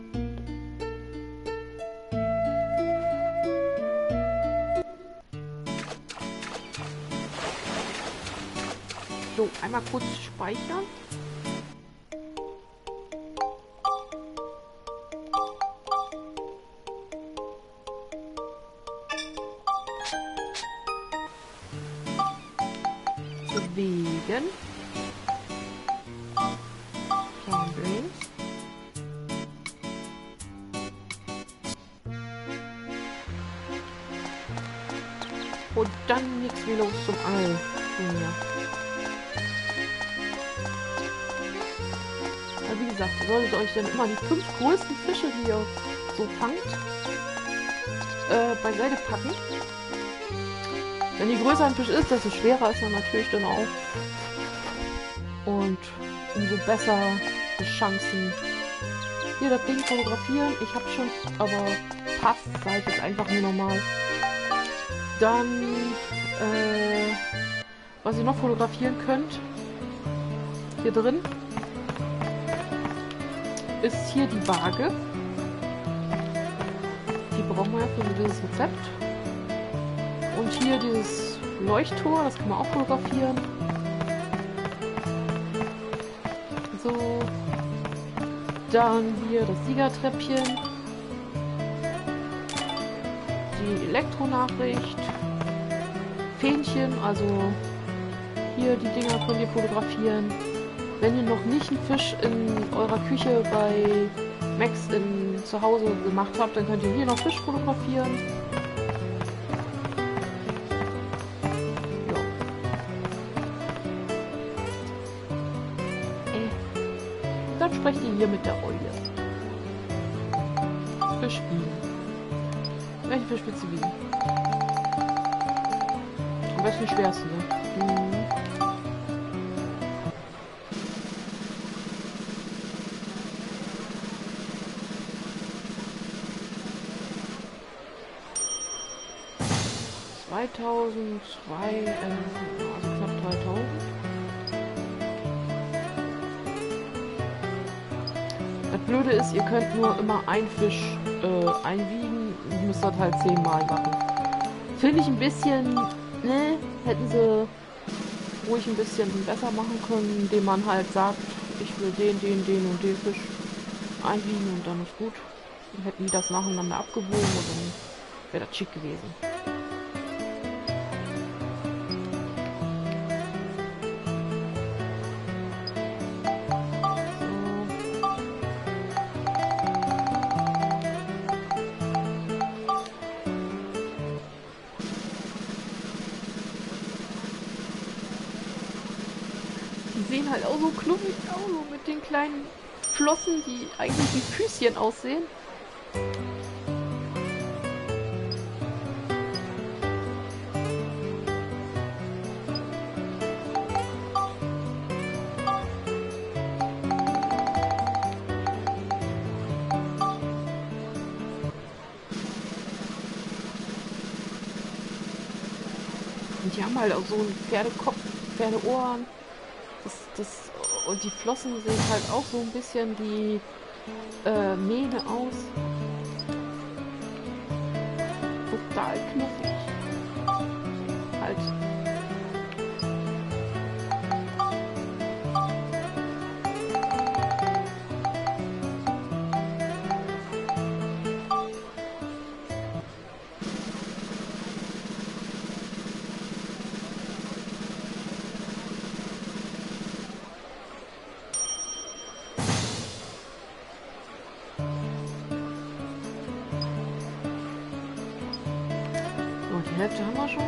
So, einmal kurz speichern. Bewegen. Boundaries. Und dann nichts wie los zum Angeln. Ja, wie gesagt, ihr solltet euch dann immer die fünf größten Fische, die ihr so fangt, äh, beiseite packen. Wenn je größer ein Fisch ist, desto schwerer ist er natürlich dann auch. Und umso besser die Chancen. Hier das Ding fotografieren. Ich habe schon, aber passt, seid jetzt einfach nur normal. Dann, äh, was ihr noch fotografieren könnt, hier drin, ist hier die Waage. Die brauchen wir ja für dieses Rezept. Und hier dieses Leuchttor, das kann man auch fotografieren. So. Dann hier das Siegertreppchen. Die Elektronachricht. Fähnchen, also hier die Dinger könnt ihr fotografieren. Wenn ihr noch nicht einen Fisch in eurer Küche bei Max in, zu Hause gemacht habt, dann könnt ihr hier noch Fisch fotografieren. Dann sprecht ihr hier mit der Eule. Fisch biegen. Welchen Fisch willst du biegen? Am besten den schwersten, ne? Hm. zweitausendzwei, äh, also knapp dreitausend. Das Blöde ist, ihr könnt nur immer einen Fisch äh, einwiegen. Ihr müsst das halt zehnmal machen. Finde ich ein bisschen, ne? Hätten sie ruhig ein bisschen besser machen können, indem man halt sagt, ich will den, den, den und den Fisch einwiegen und dann ist gut. Dann hätten die das nacheinander abgewogen und dann wäre das schick gewesen. Die sehen halt auch so knuffig aus, so mit den kleinen Flossen, die eigentlich wie Füßchen aussehen. Und die haben halt auch so einen Pferdekopf, Pferdeohren. Das, das, und die Flossen sehen halt auch so ein bisschen wie äh, Mähne aus. Total knuffig. Halt. Die Hälfte haben wir schon.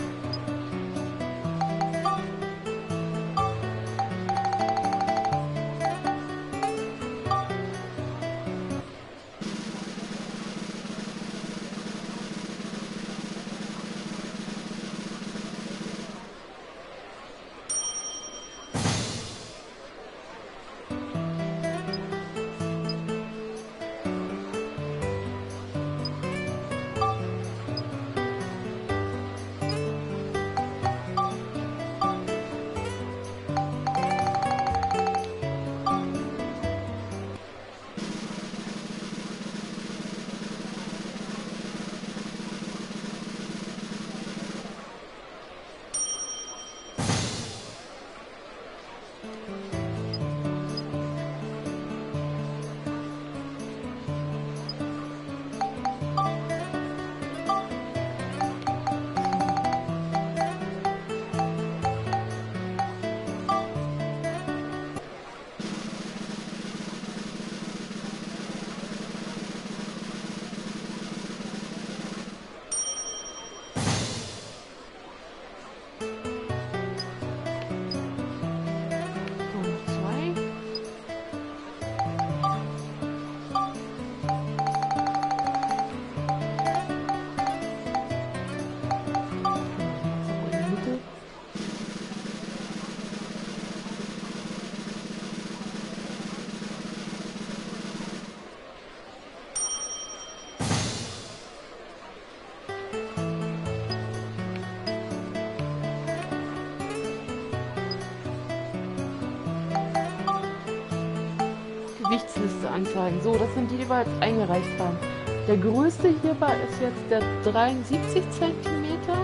Gewichtsliste anzeigen. So, das sind die, die wir jetzt eingereicht haben. Der größte hierbei ist jetzt der dreiundsiebzig Zentimeter.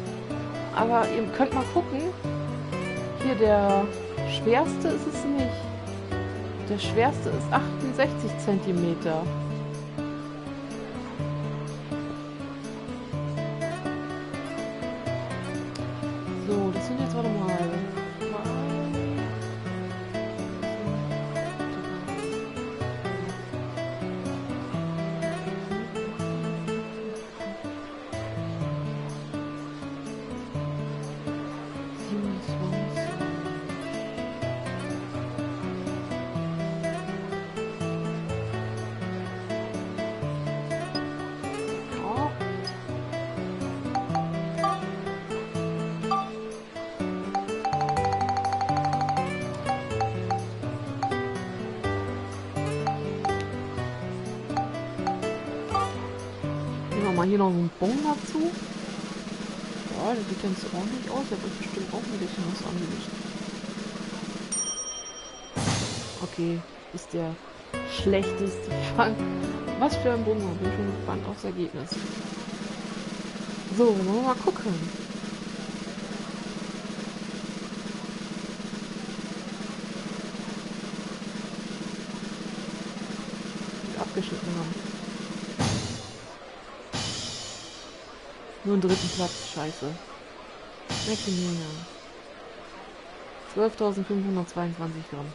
Aber ihr könnt mal gucken. Hier der schwerste ist es nicht. Der schwerste ist achtundsechzig Zentimeter. So, das sind jetzt, warte mal. Mal hier noch einen Bon dazu. Ja, der sieht ganz ordentlich aus. Der wird bestimmt auch ein bisschen was angelegt. Okay, ist der schlechteste Fang. Was für ein Bunger. Bin schon gespannt aufs Ergebnis. So, wollen wir mal gucken. Nur einen dritten Platz, scheiße. Maximilian. zwölftausendfünfhundertzweiundzwanzig Gramm.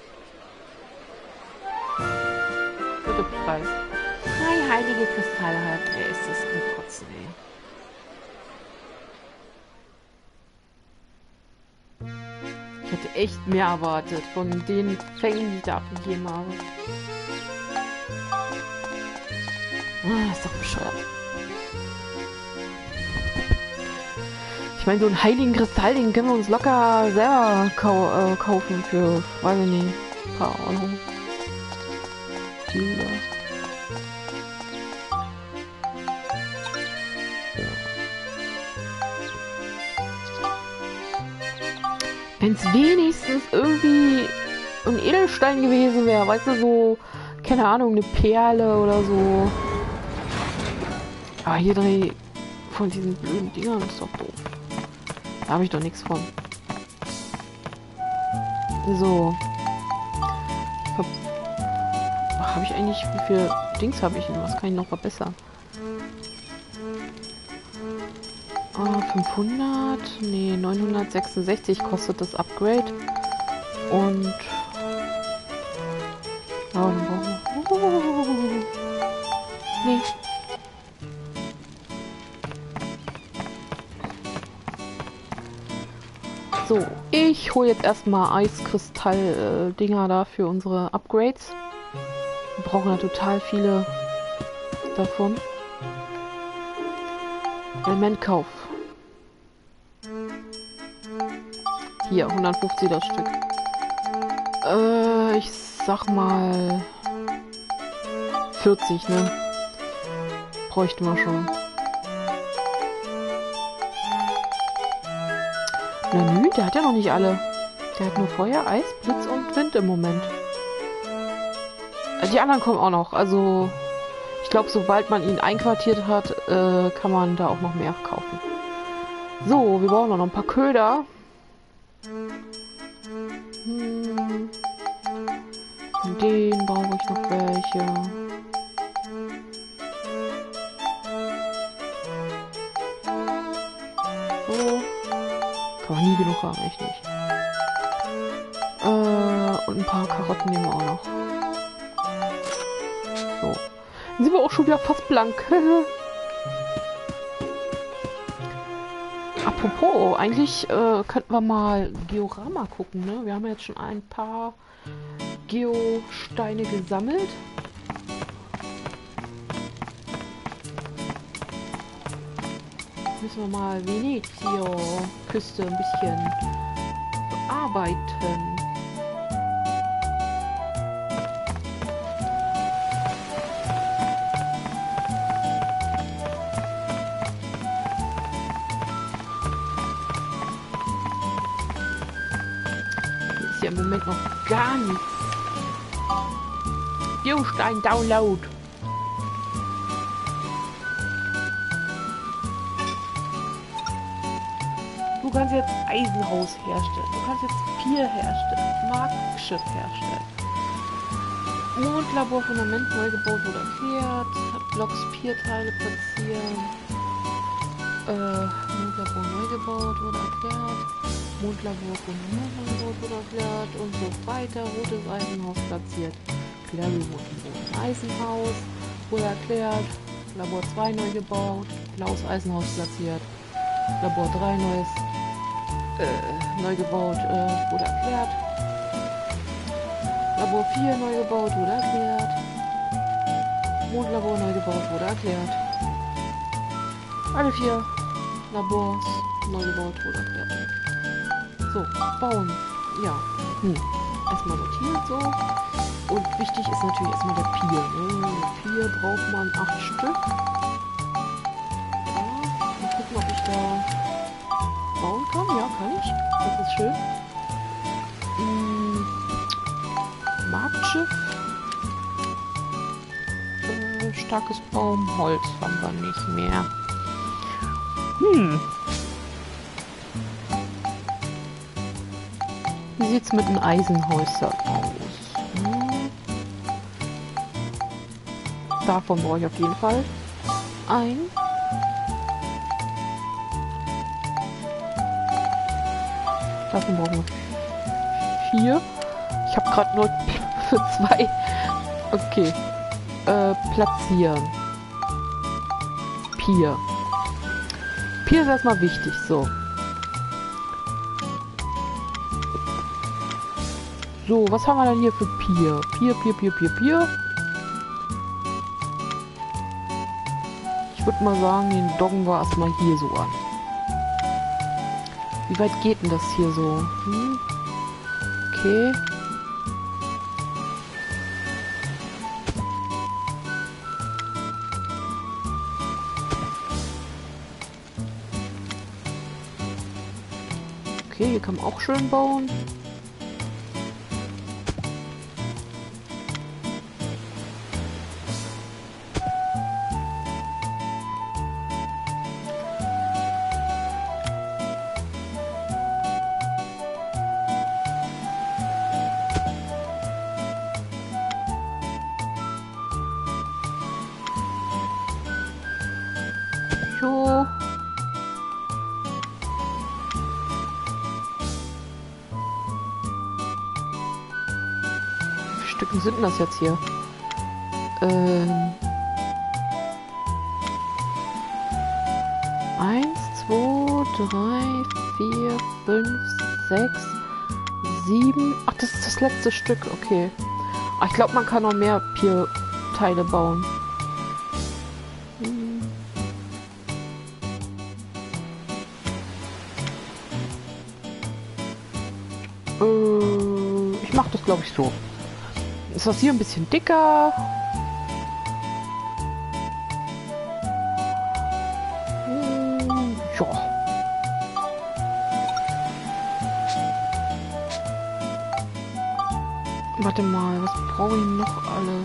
Dritter Preis. Drei heilige Kristalle halt. Ey, ist das zum Kotzen, ey. Ich hätte echt mehr erwartet von den Fängen, die ich da abgegeben habe. Ah, ist doch bescheuert. Ich meine, so einen heiligen Kristall, den können wir uns locker selber kau äh, kaufen für, weiß ich nicht, ein paar Euro. Die, wenn es wenigstens irgendwie ein Edelstein gewesen wäre, weißt du, so, keine Ahnung, eine Perle oder so. Aber hier drei von diesen blöden Dingern ist doch doof. Da habe ich doch nichts von. So. Habe ich eigentlich, wie viel Dings habe ich denn? Was kann ich noch verbessern? Oh, fünfhundert? Nee, neunhundertsechsundsechzig kostet das Upgrade. Und... Oh, dann brauchen wir... Nee. So, ich hole jetzt erstmal Eiskristall-Dinger da für unsere Upgrades. Wir brauchen ja total viele davon. Elementkauf. Hier, hundertfünfzig das Stück. Äh, ich sag mal vierzig, ne? Bräuchten wir schon. Na nü, der hat ja noch nicht alle. Der hat nur Feuer, Eis, Blitz und Wind im Moment. Die anderen kommen auch noch. Also, ich glaube, sobald man ihn einquartiert hat, äh, kann man da auch noch mehr kaufen. So, wir brauchen noch ein paar Köder. Hm. Von denen brauche ich noch welche. So. Kann man nie genug haben, echt nicht. Äh, und ein paar Karotten nehmen wir auch noch. So. Dann sind wir auch schon wieder fast blank. Apropos, eigentlich äh, könnten wir mal Georama gucken, ne? Wir haben jetzt schon ein paar Geosteine gesammelt. Müssen wir mal Venetio-Küste ein bisschen bearbeiten. Hier ist ja im Moment noch gar nichts. Geostein-Download. Du kannst jetzt Eisenhaus herstellen. Du kannst jetzt Pier herstellen. Marktschiff herstellen. Mondlabor Fundament neu gebaut wurde erklärt. Blocks Pierteile platzieren. Äh, Mondlabor neu gebaut wurde erklärt. Mondlabor Fundament neu gebaut wurde erklärt. Und so weiter. Rotes Eisenhaus platziert. Clary-Roten Eisenhaus wurde erklärt. Labor zwei neu gebaut. Blaues Eisenhaus platziert. Labor drei neues äh, neu gebaut äh, wurde erklärt. Labor vier neu gebaut wurde erklärt. Mondlabor neu gebaut wurde erklärt. Alle vier Labors neu gebaut wurde erklärt. So, bauen. Ja. Hm. Erstmal sortiert so. Und wichtig ist natürlich erstmal der Pier. Ne? Pier braucht man acht Stück. Ja, mal gucken, ob ich da bauen kann. Ja, kann ich. Das ist schön. Hm. Marktschiff. Äh, starkes Baumholz haben wir nicht mehr. Hm. Wie sieht's mit den Eisenhäusern aus? Hm. Davon brauche ich auf jeden Fall ein. Davon brauchen wir vier. Ich habe gerade nur für zwei. Okay. Äh, platzieren. Pier. Pier ist erstmal wichtig, so. So, was haben wir denn hier für Pier? Pier, Pier, Pier, Pier, Pier. Ich würde mal sagen, den doggen wir erstmal hier so an. Wie weit geht denn das hier so? Hm? Okay. Okay, hier kann man auch schön bauen. Jo. Wie viele Stücken sind denn das jetzt hier? Ähm. Eins, zwei, drei, vier, fünf, sechs, sieben. Ach, das ist das letzte Stück. Okay. Ach, ich glaube, man kann noch mehr Pier-Teile bauen. Hm. Äh, ich mache das, glaube ich, so. Ist das hier ein bisschen dicker? Hm, ja. Warte mal, was brauche ich noch alles?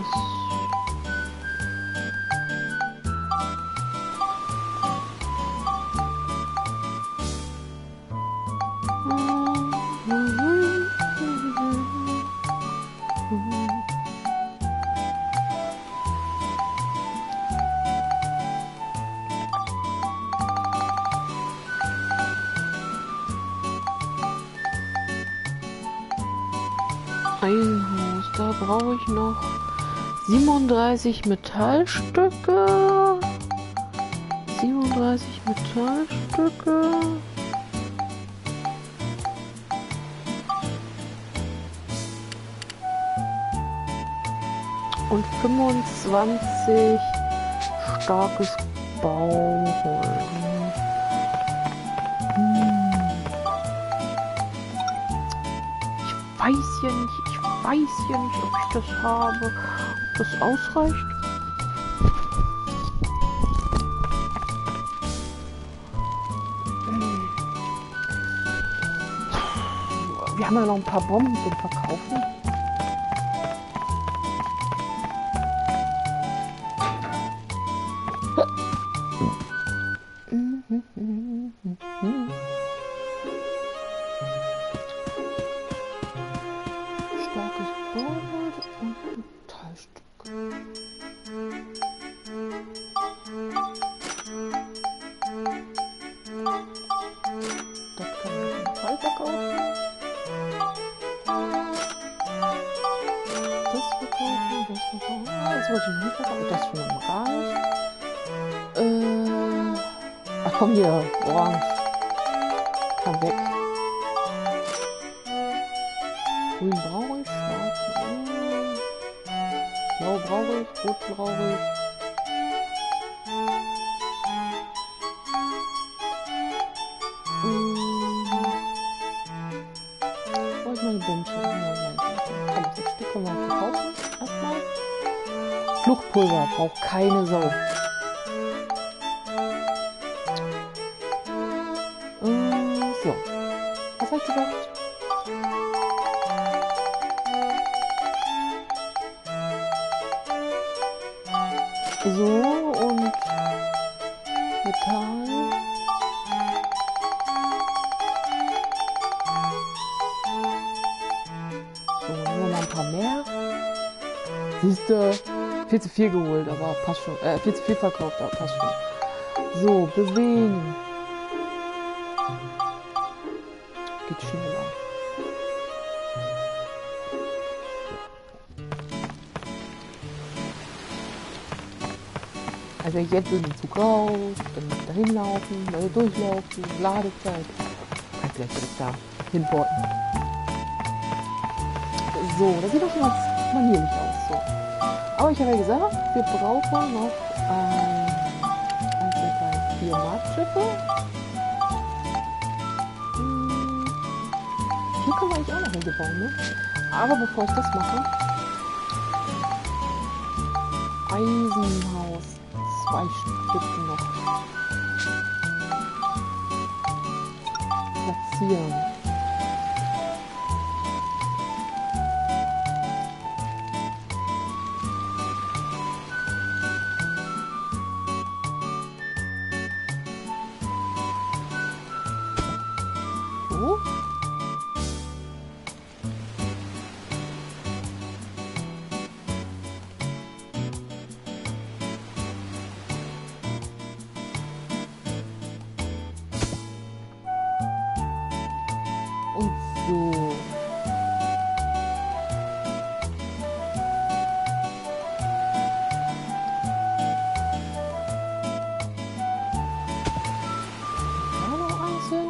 Ein Haus, da brauche ich noch siebenunddreißig Metallstücke. siebenunddreißig Metallstücke. Und fünfundzwanzig starkes Baumholz. Ich weiß ja nicht, ich weiß ja nicht, ob ich das habe, ob das ausreicht. Wir haben ja noch ein paar Bomben zum Verkaufen. Starkes Baumholz und Metallstücke. Das kann man auf jeden Fall verkaufen. Das verkaufen, das verkaufen. Das wollte ich nicht verkaufen. Das schon mal gar nicht. Äh. Ach komm hier, orange. Kann weg. Grün brauche ich, schwarz. Äh, blau brauche ich, rot brauche ich. Wo ist meine Bäumchen? Komm, sechs Stück können wir verkaufen. Erstmal. Fluchtpulver braucht keine Sau. Äh, so. Was habe ich gesagt? So, und Metall. So, nehmen wir mal ein paar mehr. Siehst du, viel zu viel geholt, aber passt schon. Äh, viel zu viel verkauft, aber passt schon. So, bewegen. Geht schneller. Also jetzt in den Zug raus, dann dahin laufen, dann durchlaufen, Ladezeit. Kann vielleicht direkt da hinporten. So, das sieht doch schon ganz manierlich aus. So. Aber ich habe ja gesagt, wir brauchen noch ähm, eins, zwei, drei, vier Marktschiffe. Hm, hier können wir eigentlich auch noch welche bauen, ne? Aber bevor ich das mache, Eisenhaus, zwei Stück noch platzieren. So. Und so. Da noch eins hin.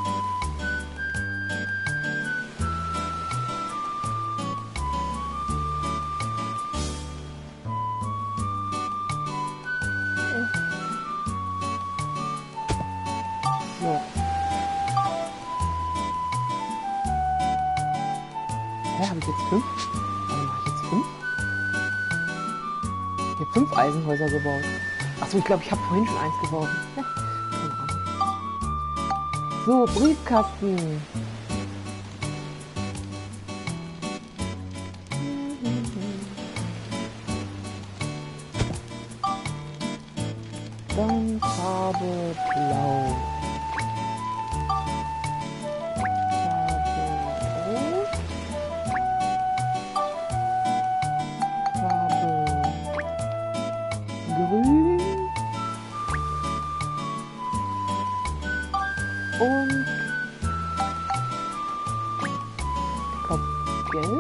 So. Hä, habe ich jetzt fünf? Warum mache ich jetzt fünf? Ich habe fünf Eisenhäuser gebaut. Achso, ich glaube, ich habe vorhin schon eins gebaut. Ja, keine Ahnung. So, Briefkasten. Dann Farbe Blau. Grün und ich glaube gelb,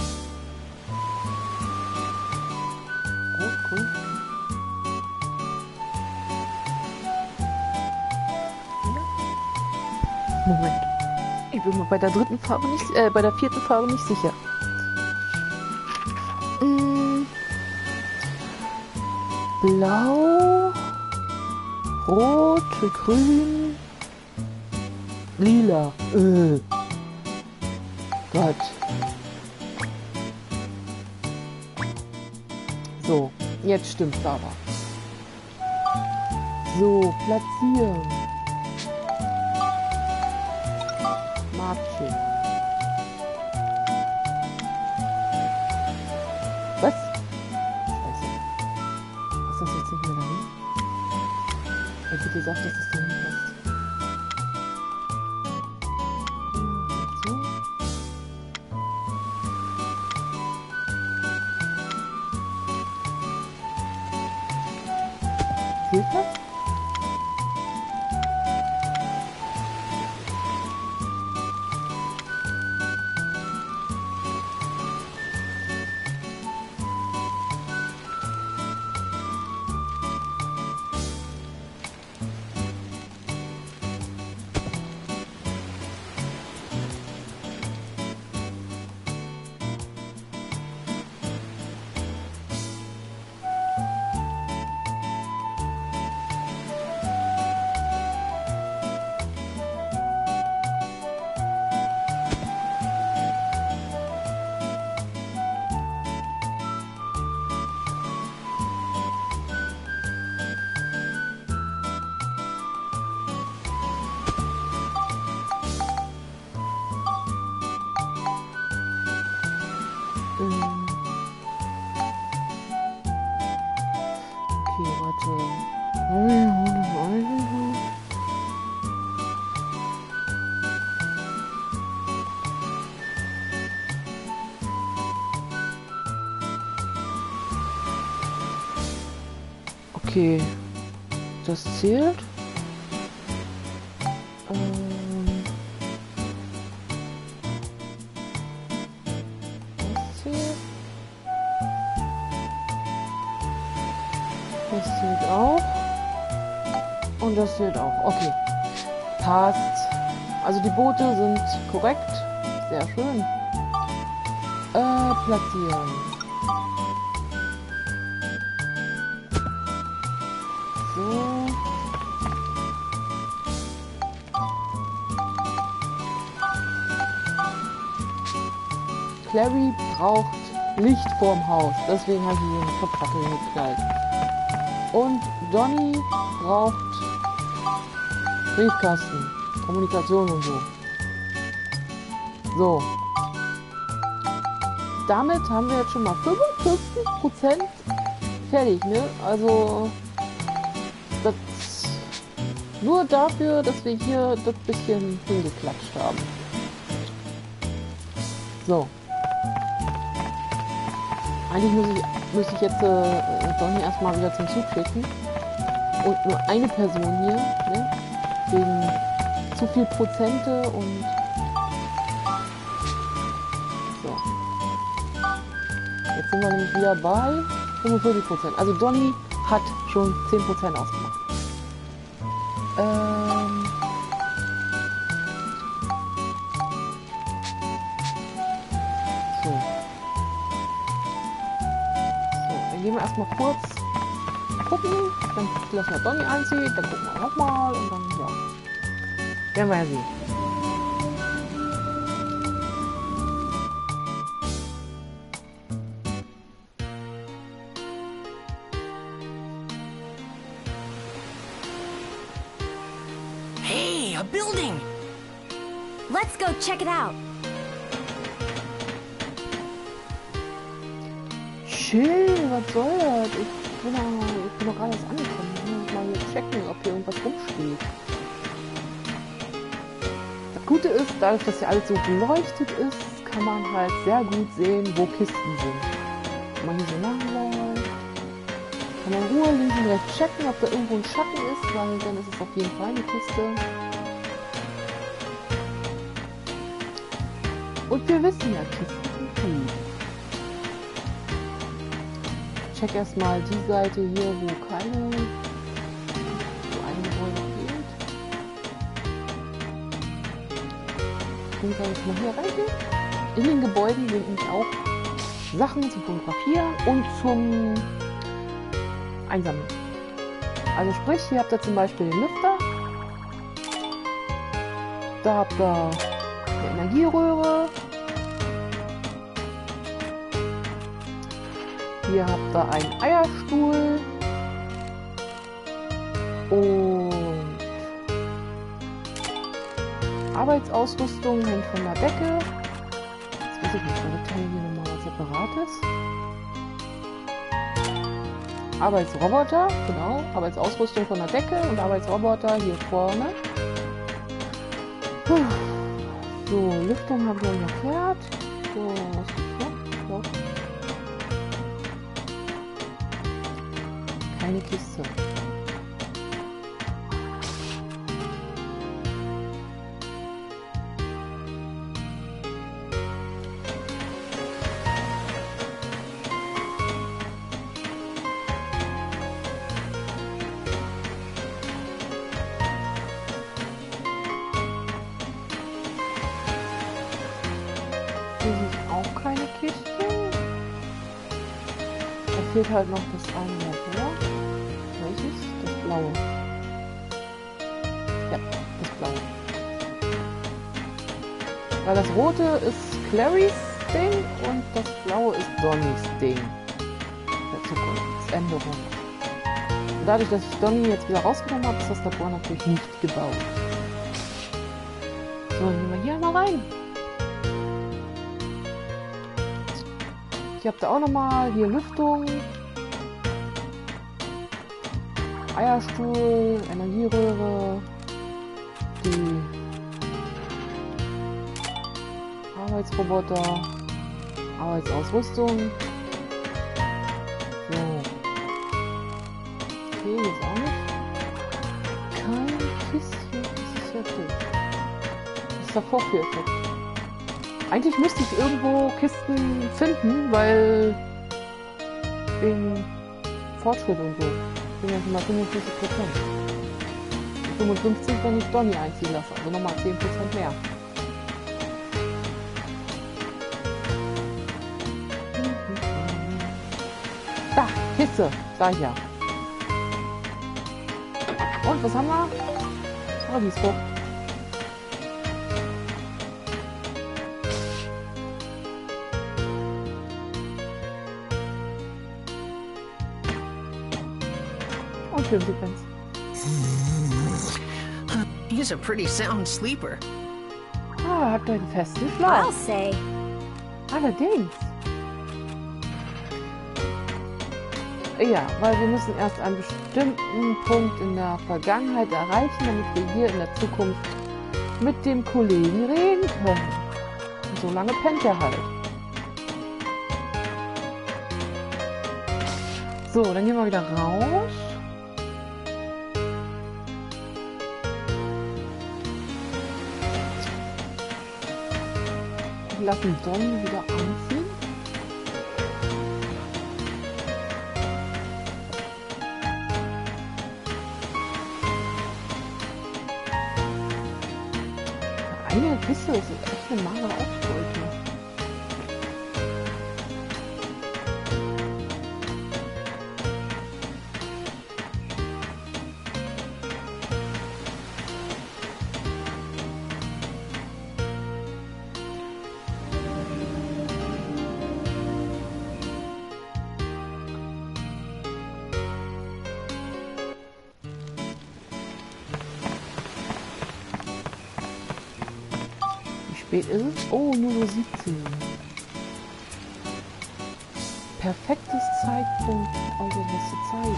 rot, grün. Moment, ich bin mir bei der dritten Farbe nicht, äh, bei der vierten Farbe nicht sicher. Hm. Blau, Rot, Grün, Lila. Äh. Gott. So, jetzt stimmt's aber. So, platzieren. Marktchen. Was? Scheiße. Ist das jetzt nicht mehr dahin? Er wird gesagt, dass es dahin passt. So. Fehlt das? Ähm. Okay, warte. Okay, das zählt. Ähm, das zählt. Das zählt auch. das zählt auch. Okay. Passt. Also die Boote sind korrekt. Sehr schön. Äh, platzieren. So. Clary braucht Licht vorm Haus. Deswegen habe ich hier eine Topfackel geknallt. Und Donny braucht Briefkasten, Kommunikation und so. So. Damit haben wir jetzt schon mal fünfundfünfzig Prozent fertig, ne? Also das nur dafür, dass wir hier das bisschen hingeklatscht haben. So. Eigentlich muss ich, muss ich jetzt äh, Donny erstmal wieder zum Zug schicken. Und nur eine Person hier, ne? Wegen zu viel Prozente und so. Jetzt sind wir nämlich wieder bei fünfundvierzig Prozent. Also Donny hat schon zehn Prozent ausgemacht. Ähm so. So, dann gehen wir erstmal kurz gucken, dann lassen wir Donny einziehen, dann gucken wir nochmal und dann, ja. Werden wir ja sehen. Hey, a building! Let's go check it out. Schön, was soll das? Ich bin doch, ich bin doch gerade erst angekommen. Ich muss mal hier checken, ob hier irgendwas rumsteht. Das Gute ist, dadurch, dass hier alles so beleuchtet ist, kann man halt sehr gut sehen, wo Kisten sind. Wenn man hier so langläuft, kann man in Ruhe links und rechts checken, ob da irgendwo ein Schatten ist, weil dann ist es auf jeden Fall eine Kiste. Und wir wissen ja, Kisten sind gut. Check erstmal die Seite hier, wo keine, wo ein Gebäude fehlt. Und dann jetzt mal hier reingehen. In den Gebäuden sind nämlich auch Sachen zum Fotografieren und zum Einsammeln. Also sprich, hier habt ihr zum Beispiel den Lüfter. Da habt ihr eine Energieröhre. Hier habt ihr einen Eierstuhl und Arbeitsausrüstung hängt von der Decke. Jetzt weiß ich nicht, ob das Teil hier nochmal separat ist. Arbeitsroboter, genau, Arbeitsausrüstung von der Decke und Arbeitsroboter hier vorne. Puh. So, Lüftung habe ich noch erklärt. So, was gibt's noch? So. Keine Kiste. Hier ist auch keine Kiste. Da fehlt halt noch das eine davor. Welches? Das blaue. Ja, das blaue. Weil das rote ist Clarys Ding und das blaue ist Donnys Ding. Der Zukunftsänderung. Und dadurch, dass ich Donny jetzt wieder rausgenommen habe, ist das Labor natürlich nicht gebaut. So, dann gehen wir hier mal rein. Hier habt ihr auch nochmal hier Lüftung. Eierstuhl, Energieröhre, die Arbeitsroboter, Arbeitsausrüstung. So. Okay, jetzt auch nicht. Kein Kistchen, das ist ja gut. Das ist der Vorführeffekt. Eigentlich müsste ich irgendwo Kisten finden, weil wegen Fortschritt und so. Ich bin ja schon mal fünfundvierzig Prozent. fünfundfünfzig, wenn ich Donny einziehen lasse. Also nochmal zehn Prozent mehr. Da, Kiste, sag ich ja. Und was haben wir? Oh, die ist hoch. Und Filmsequenz. He's a pretty sound sleeper. Ah, habt ihr einen festen I'll Schlaf. say. Allerdings. Ja, weil wir müssen erst einen bestimmten Punkt in der Vergangenheit erreichen, damit wir hier in der Zukunft mit dem Kollegen reden können. Und so lange pennt er halt. So, dann gehen wir wieder raus. Wir lassen Donny wieder anziehen. Eine Kiste ist echt eine magere Ausbeute. Wie spät ist es? Oh, nur Uhr siebzehn. Perfektes Zeitpunkt, also was zu zeigen.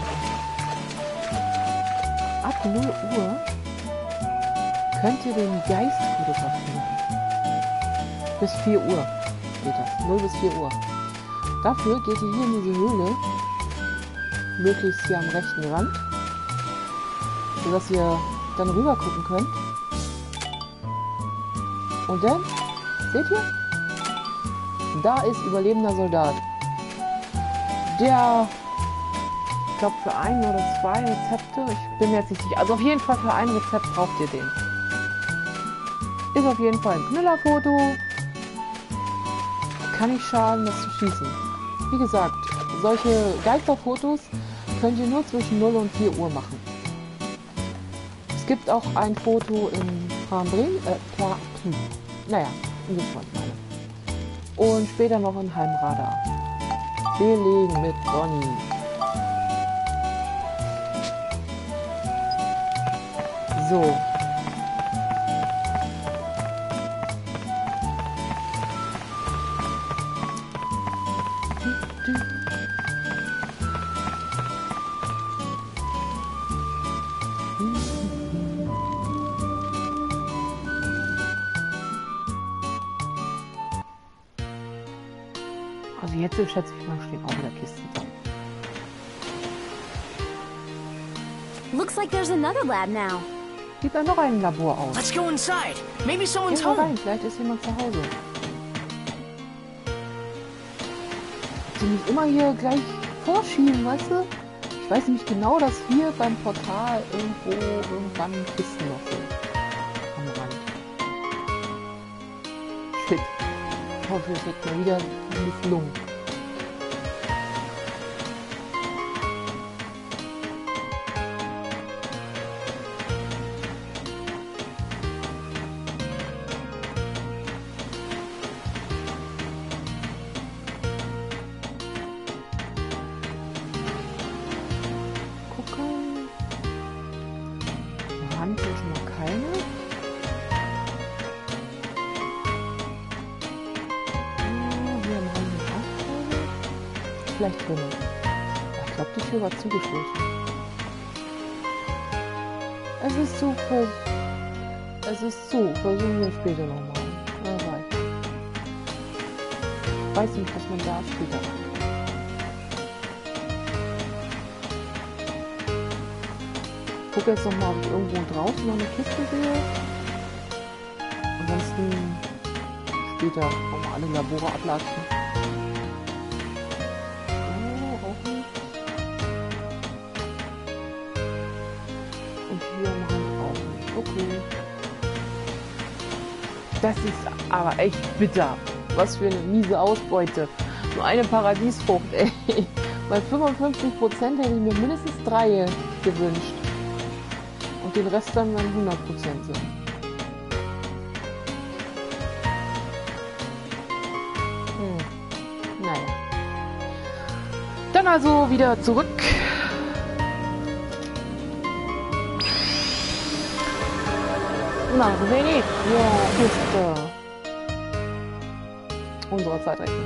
Ab null Uhr könnt ihr den Geist fotografieren. Bis vier Uhr geht das. null bis vier Uhr. Dafür geht ihr hier in diese Höhle, möglichst hier am rechten Rand, sodass ihr dann rüber gucken könnt. Und dann, seht ihr? Da ist überlebender Soldat. Der, ich glaube für ein oder zwei Rezepte, ich bin mir jetzt nicht sicher, also auf jeden Fall für ein Rezept braucht ihr den. Ist auf jeden Fall ein Knüllerfoto. Kann nicht schaden, das zu schießen. Wie gesagt, solche Geisterfotos könnt ihr nur zwischen null und vier Uhr machen. Es gibt auch ein Foto in Pram-Bremen, äh, Pla hm. naja, ihr wisst, was ich meine. Und später noch in Heimradar. Belegen mit Donny. So. Also jetzt schätze ich mal, stehen auch wieder Kisten drin. Looks like there's another lab now. Sieht da noch ein Labor aus. Let's go inside. Maybe someone's Geh mal home. rein, vielleicht ist jemand zu Hause. Sie mich immer hier gleich vorschieben, weißt du? Ich weiß nämlich genau, dass hier beim Portal irgendwo irgendwann Kisten noch sind. Am Rand. Shit. Ich hoffe, es wird mal wieder misslungen. Gucken. Am Rand sind schon mal keine. Vielleicht drin. Ich glaube, die Tür war zugeschlossen. Es ist zu. Vers es ist zu. Versuchen wir später nochmal. Ja, weiß. Ich weiß nicht, was man da später macht. Ich gucke jetzt nochmal, ob ich irgendwo draußen noch eine Kiste sehe. Ansonsten später nochmal alle Labore ablatschen. Und hier am Rand auch. Okay. Das ist aber echt bitter. Was für eine miese Ausbeute. Nur eine Paradiesfrucht, ey. Bei fünfundfünfzig Prozent hätte ich mir mindestens drei gewünscht. Und den Rest dann dann hundert Prozent sind. Hm. Naja. Dann also wieder zurück. Na, so wenig. Ja, ist äh, unserer Zeitrechnung.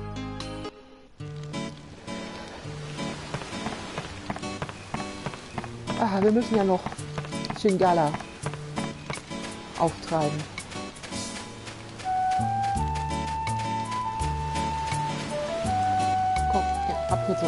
Ah, wir müssen ja noch Shingala auftreiben. Komm, ja, Abkürzung.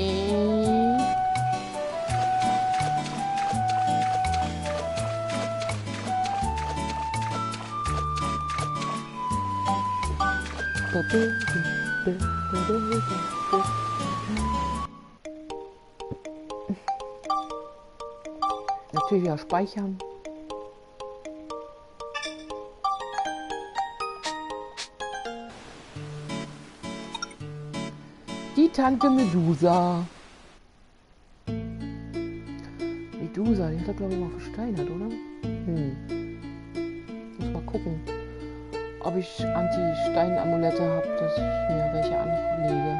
Natürlich wieder speichern. Die Tante Medusa. Medusa, die hat er glaube ich mal versteinert, oder? Hm. Muss mal gucken, ob ich Anti-Stein-Amulette habe, dass ich mir welche anlege.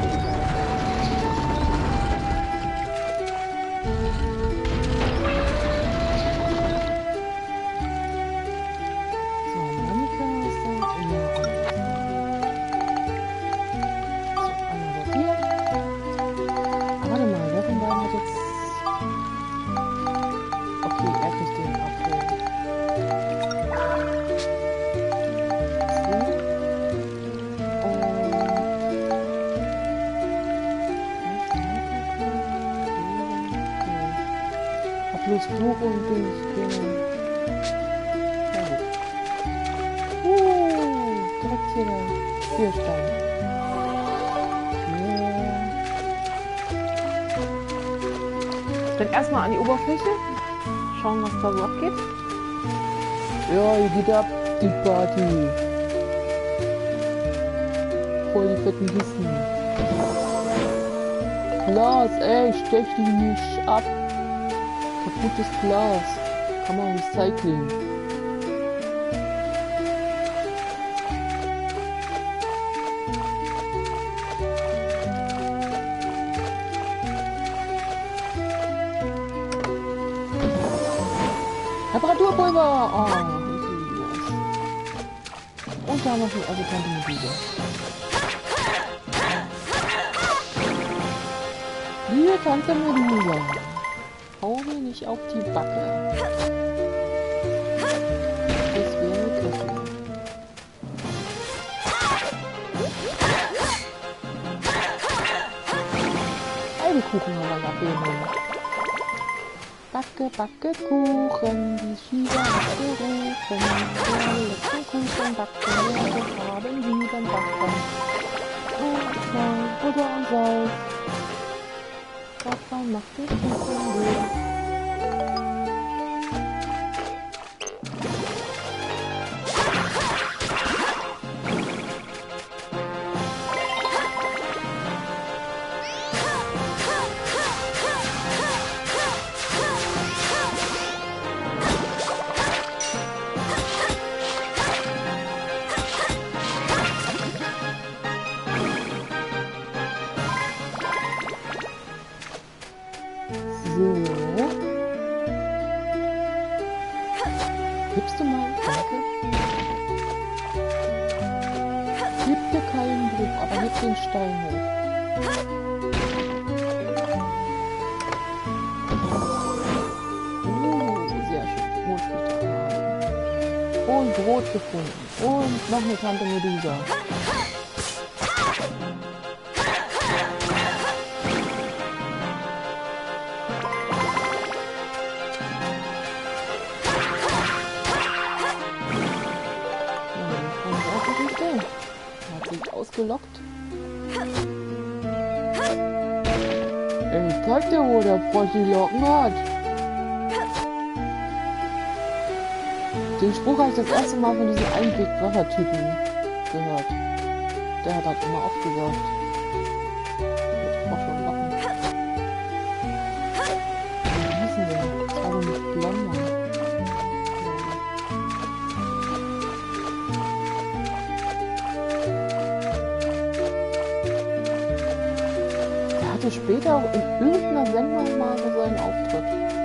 Plus Buch und Dings, genau. Ja gut. Uh, direkt hier der Türstein. Yeah. Dann erstmal an die Oberfläche. Schauen, was da so abgeht. Ja, hier geht ab die Party. Voll die fetten Kisten. Glas, ey, stech die nicht ab. Kaputtes Glas. Kann man recyceln. Reparaturbulver. Oh, und da haben wir schon also Tante Medusa. Liebe Tante Medusa. Hau mir nicht auf die Backe. Das wäre Griffel. Halbe Kuchen haben wir abgenommen. Backe, backe Kuchen, die Schieber abgerufen. Der letzte Kuchen backen, wir haben sie beim Backen. Und Butter und Salz. Papa macht die Kuchen gut. Gibst du mal? Danke. Gib dir keinen Druck, aber heb den Stein hoch. Oh, sehr schön. Mondfrüchte. Und Brot gefunden. Und noch eine Tante Medusa. Ausgelockt. Ich zeig dir, wo der Frosch die Locken hat. Den Spruch habe ich das erste Mal von diesem Einweg-Wassertypen gehört. Der hat halt immer oft gesagt. Jetzt mach schon Lachen. Wie hieß denn der? Das war doch nicht Blonder. Der hatte später auch in irgendeiner Sendung mal so seinen Auftritt.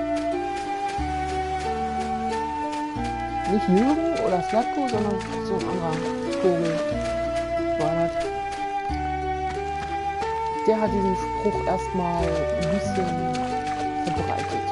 Nicht Jürgen oder Slatko, sondern so ein anderer Vogel war das. Der hat diesen Spruch erstmal ein bisschen verbreitet.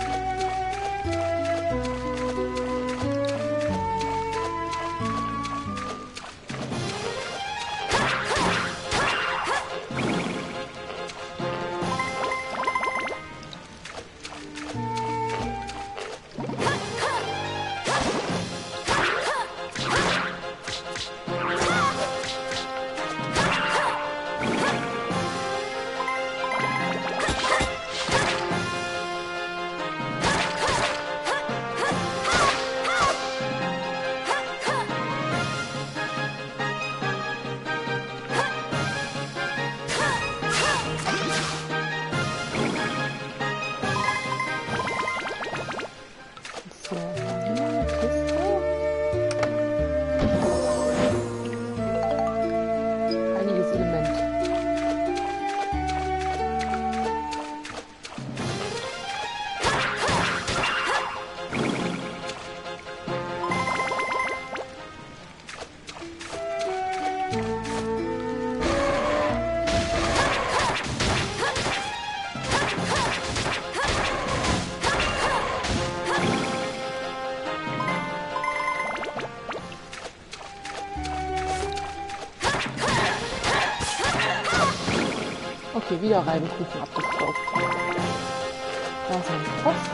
Okay, wieder Reibenkuchen abgekauft. Da ist ein Post.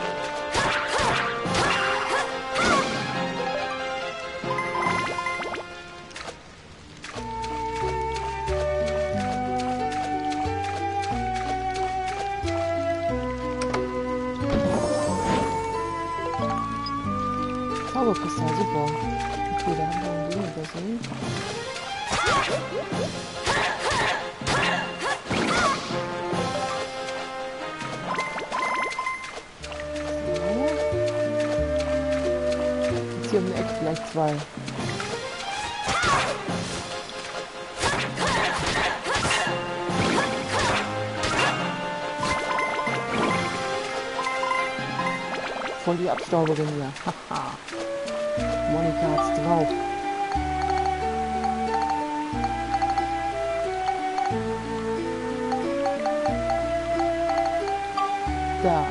Zauberkristall, super. Okay, da haben wir ein Ding übersehen. Hier um die Ecke vielleicht zwei. Voll die Abstauberin hier. Haha. Monika hat's drauf. Da.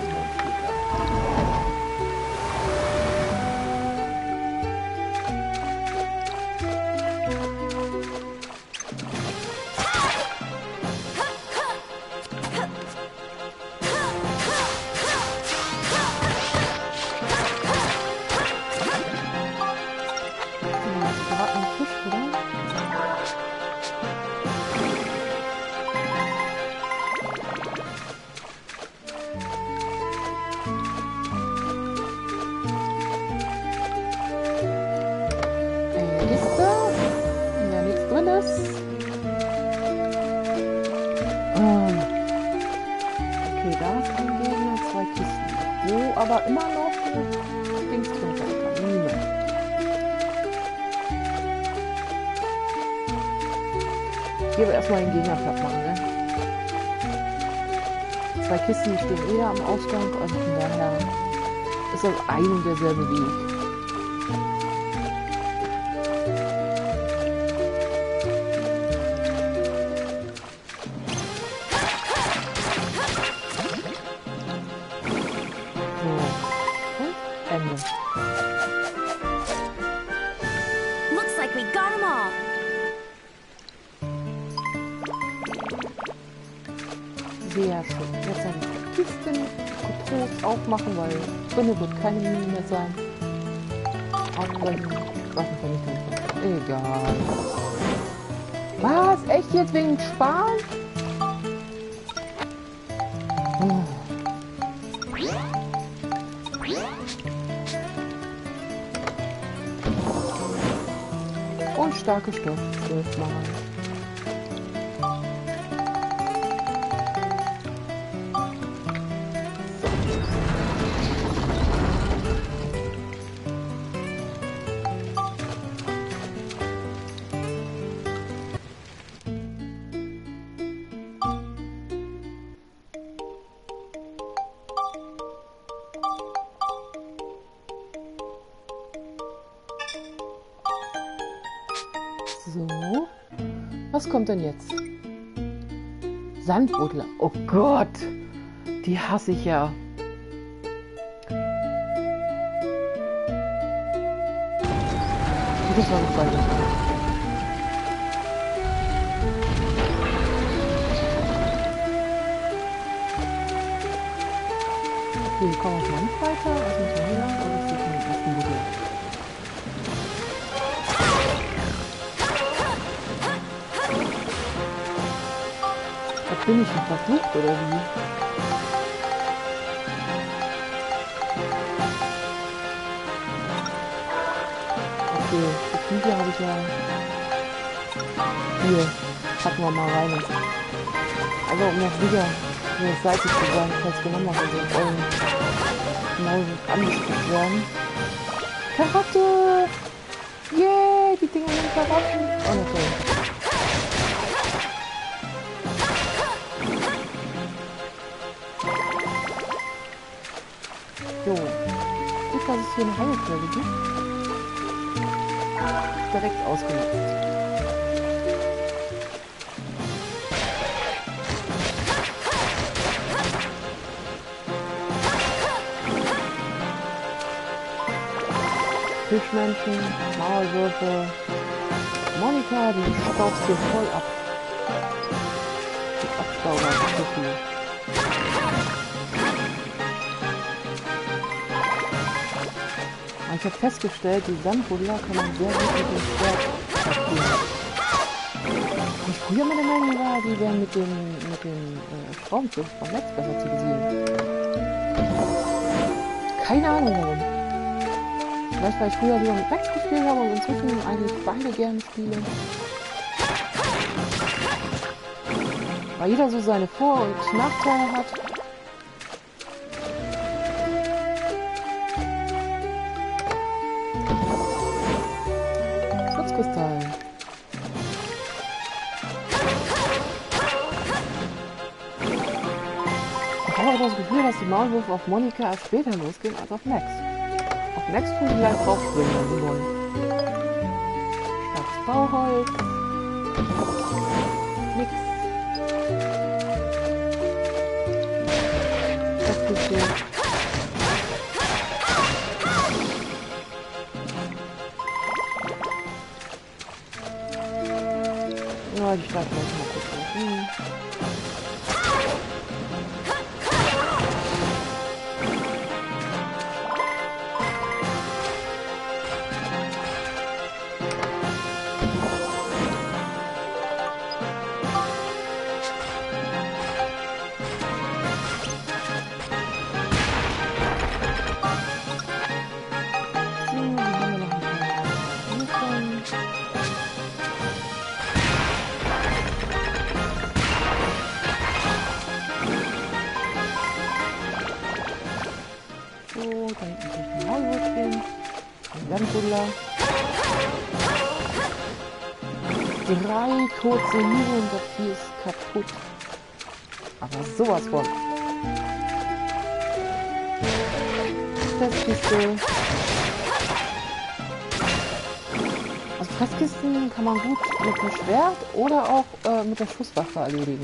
Aber immer noch Dings drin sein kann. Niemand. Hier aber erstmal den Gegner platt machen, ne? Zwei Kisten, die stehen eher am Ausgang, also von daher ist das ein und derselbe Weg. Looks like we got them all. Sehr schön. Jetzt ein Kisten getrost aufmachen, weil drinnen wird keine Mine mehr sein. Aufbrechen. Waffenvernichtung. Egal. Was? Echt jetzt wegen Sparen? Oh. und starke Stoff. zwölfmal. So, was kommt denn jetzt? Sandbuddler. Oh Gott, die hasse ich ja. Das war gefallen. Okay, kommen wir mal nicht weiter. Was müssen wir hier lang? Und jetzt geht den ersten Buddel. Bin ich noch verflucht oder wie? Okay, die Küche habe ich ja. Hier, packen wir mal rein. Also um noch wieder eine Seite zu sein, falls wir nochmal von so einem Maul angespuckt werden. Karotte! Yay, die Dinger sind Karotten! Oh, okay. So, gut, dass es hier eine Heilquelle gibt. Direkt ausgenutzt. Fischmenschen, Maulwürfe. Monika, die staubst hier voll ab. Die Abstauber ist zu viel. Ich habe festgestellt, die Sandbuddler kann man sehr gut mit dem Schwert platzieren. Und früher meine Meinung war, die wären mit dem, mit dem äh, Schraubenzug vom Netz besser zu besiegen. Keine Ahnung warum. Vielleicht weil ich früher lieber mit Max gespielt habe und inzwischen eigentlich beide gerne spiele. Weil jeder so seine Vor- und Nachteile hat. Schutzkristall. Ich habe aber das Gefühl, dass die Maulwürfe auf Monika erst später losgehen als auf Max. Auf Max tun die gleich draufspringen, wenn sie wollen. Starkes Bauholz. Nix. Das Küche. Ja, die starten wir mal kurz auf. Hm. Da hinten ist ein Maulwürfchen, ein Sandbuddler. Drei kurze Hiebe und das Vieh ist kaputt. Aber sowas von. Festkiste. Also Festkisten kann man gut mit dem Schwert oder auch äh, mit der Schusswaffe erledigen.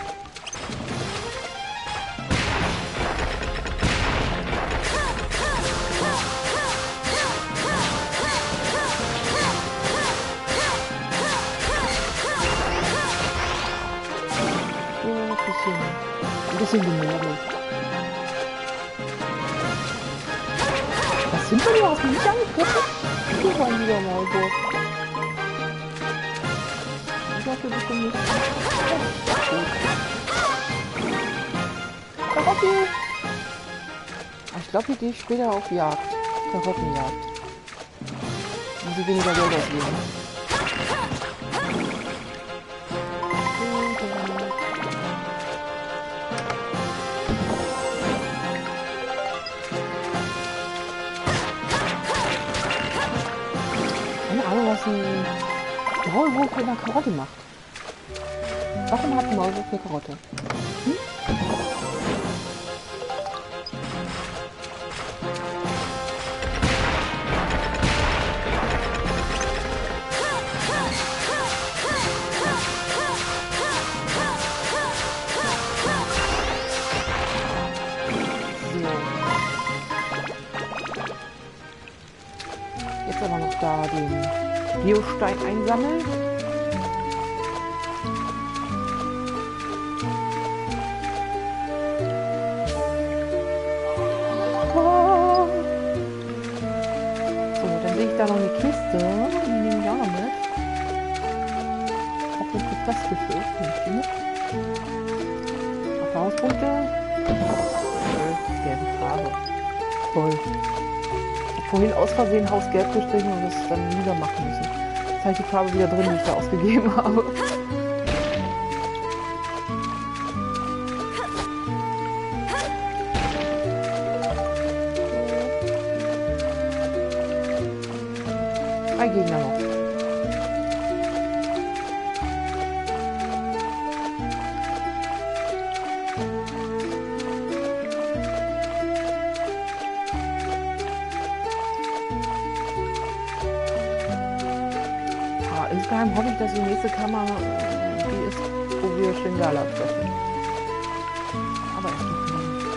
Ein bisschen gemogelt. Was sind denn hier? Hast du mich angegriffen? Du war ein lieber Maulwurf. Ich hoffe, du kommst nicht. Karotte! Ich glaube, ich gehe später auf Jagd. Karottenjagd. Muss ich weniger Geld ausgeben. was ein Maulwurf mit einer Karotte macht. Warum hat ein Maulwurf eine Karotte? Hm? Jetzt aber noch da den Geostein einsammeln. Oh. So, dann sehe ich da noch eine Kiste. Die nehme ich auch noch mit. Auch wenn das Kiste ist. Erfahrungspunkte. Gelbe Farbe. Toll. Vorhin aus Versehen Haus gelb gestrichen und das dann wieder machen müssen. Jetzt habe ich die Farbe wieder drin, die ich da ausgegeben habe. Drei Gegner noch. Insgeheim hoffe ich, dass die nächste Kammer die ist, wo wir Shingala treffen. Aber erst noch nicht.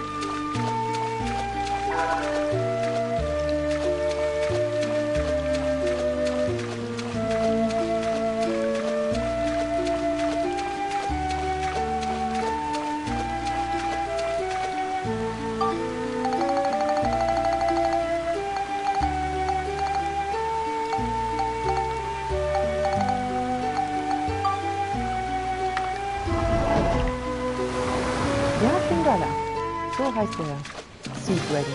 Ja, Shingala. So heißt der Sea Dragon.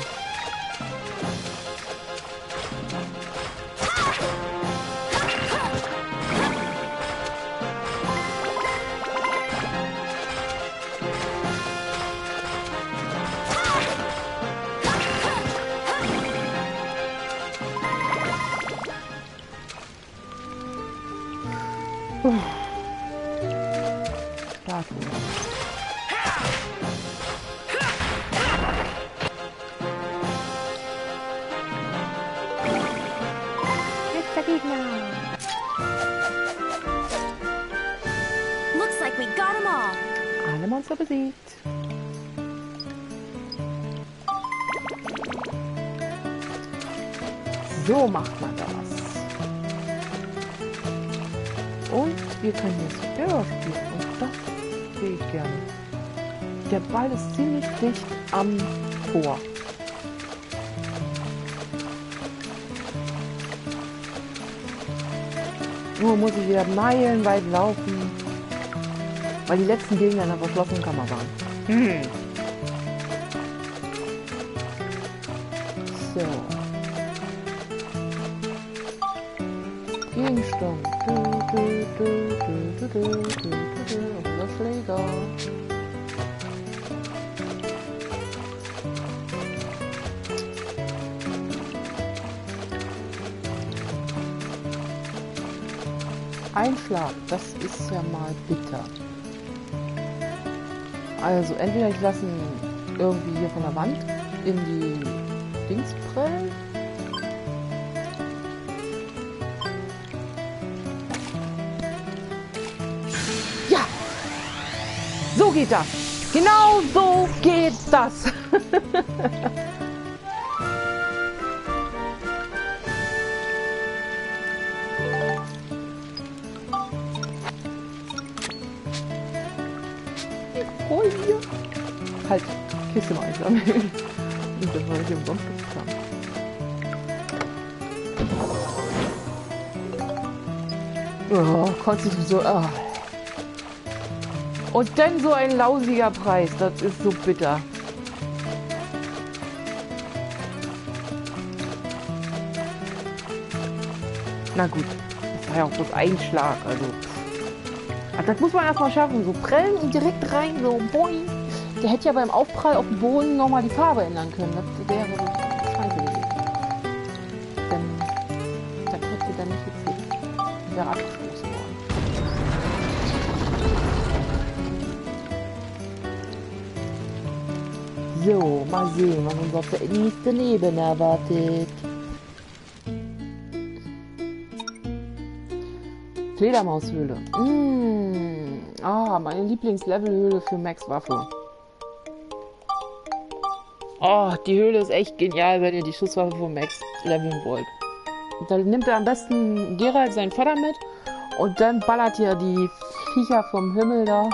Statue. Looks like we got them all. Alle Monster besiegt. So macht man das. Und wir können jetzt Sparrow spielen. Und das sehe ich gerne. Der Ball ist ziemlich dicht am Tor. Nur muss ich wieder meilenweit laufen, weil die letzten Gegner in der verschlossenen Kammer waren. Hm. So. Gegenstand. Du, du, du, du, du, du, du, du, unser Schläger. Ein Schlag, das ist ja mal bitter. Also entweder ich lasse ihn irgendwie hier von der Wand in die Dings prellen. Ja! So geht das! Genau so geht das! Oh hier. Halt, Kiste mal einsammeln. Und das war ich umsonst getan. Oh, konnte ich so. Oh. Und dann so ein lausiger Preis. Das ist so bitter. Na gut, das war ja auch bloß ein Schlag. Also. Ach, das muss man erstmal schaffen. So prellen und direkt rein. So boing. Der hätte ja beim Aufprall auf dem Boden nochmal die Farbe ändern können. Das wäre so scheiße gewesen. Dann, das hätte dann nicht geklappt. wäre abgestoßen worden. So, mal sehen, was uns auf der nächsten Ebene erwartet. Fledermaushöhle. Mmh. Ah, meine Lieblingslevelhöhle für Max Waffe. Oh, die Höhle ist echt genial, wenn ihr die Schusswaffe von Max leveln wollt. Dann nimmt er am besten Geralt seinen Vater mit und dann ballert ihr die Viecher vom Himmel da.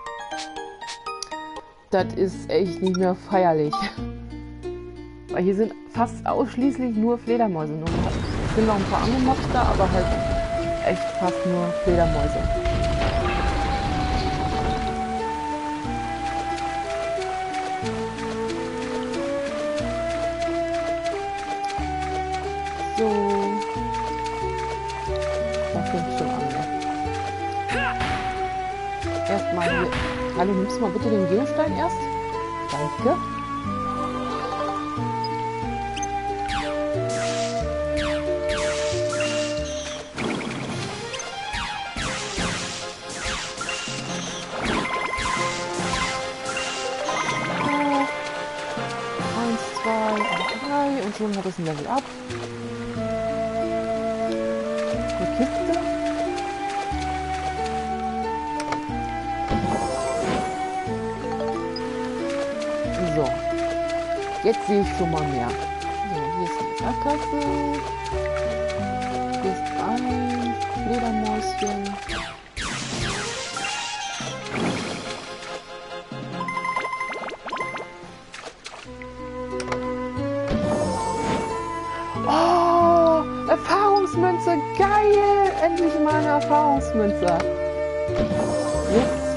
Das ist echt nicht mehr feierlich. Weil hier sind fast ausschließlich nur Fledermäuse. Es sind noch ein paar andere Mobs da, aber halt echt fast nur Fledermäuse. So. Da fängt schon an. Ne? Erstmal hier. Hallo, nimmst du mal bitte den Geostein erst? Danke. Und schon hat es ein Level up. Eine Kiste. So. Jetzt sehe ich schon mal mehr. So, hier ist eine Sackgasse. Hier ist ein Fledermäuschen. Erfahrungsmünze, geil! Endlich mal eine Erfahrungsmünze. Jetzt.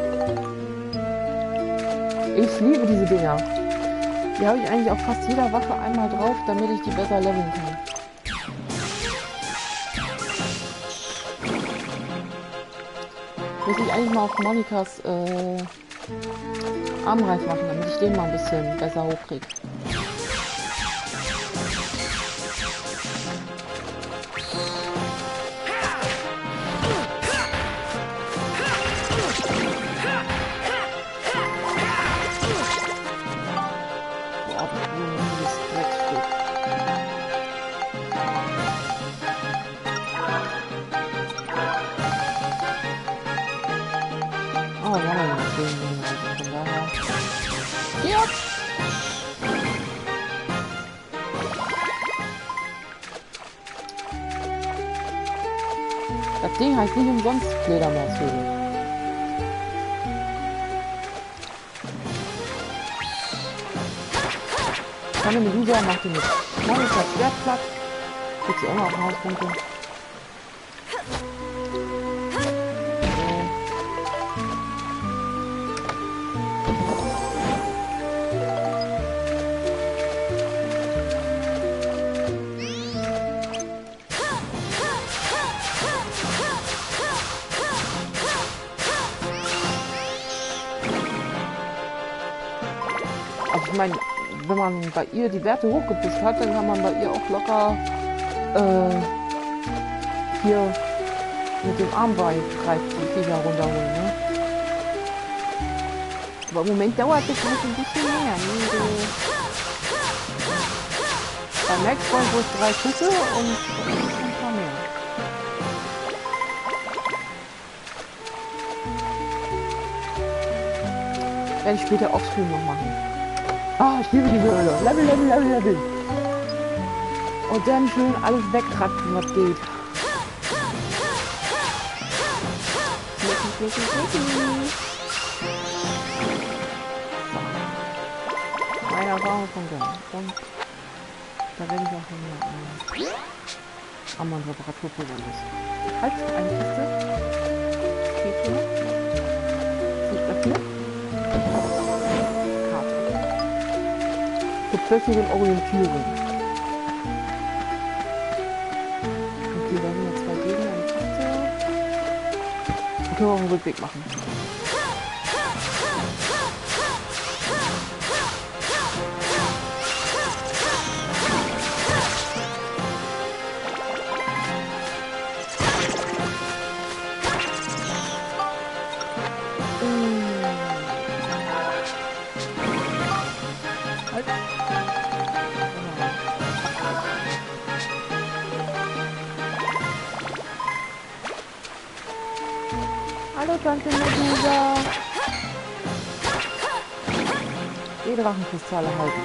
Ich liebe diese Dinger. Die habe ich eigentlich auf fast jeder Waffe einmal drauf, damit ich die besser leveln kann. Muss ich eigentlich mal auf Monikas äh, Armreif machen, damit ich den mal ein bisschen besser hochkriege. Oh, ja, ja, von daher. Ja! Das Ding heißt nicht umsonst Fledermaushöhle. Keine Medusa macht die mit. Morgen ist das Schwert platt. Gibt sie auch noch Erfahrungspunkte. Also ich meine, wenn man bei ihr die Werte hochgepusht hat, dann kann man bei ihr auch locker äh, hier mit dem Armbein die Viecher runterholen. Ne? Aber im Moment dauert das halt ein bisschen länger. Ne? So bei Max waren es drei Schüsse und ein paar mehr. Werde ich später offscreen noch machen. Ah, ich liebe diese Höhle. Level, Level, Level, Level. Und dann schön alles wegkratzen, was geht. Schmecken, schmecken, schmecken. So. Meine Erfahrungspunkte. Und da werde ich auch von mir einen anderen Reparaturprogramm ist. Halt, eine Kiste. Steht hier. Sie öffnet. Besseren Orientierung. Okay, da sind noch zwei Gegner in Kiste. Dann können wir auch einen Rückweg machen. Hallo Tante Medusa. Die Drachenkristalle halten.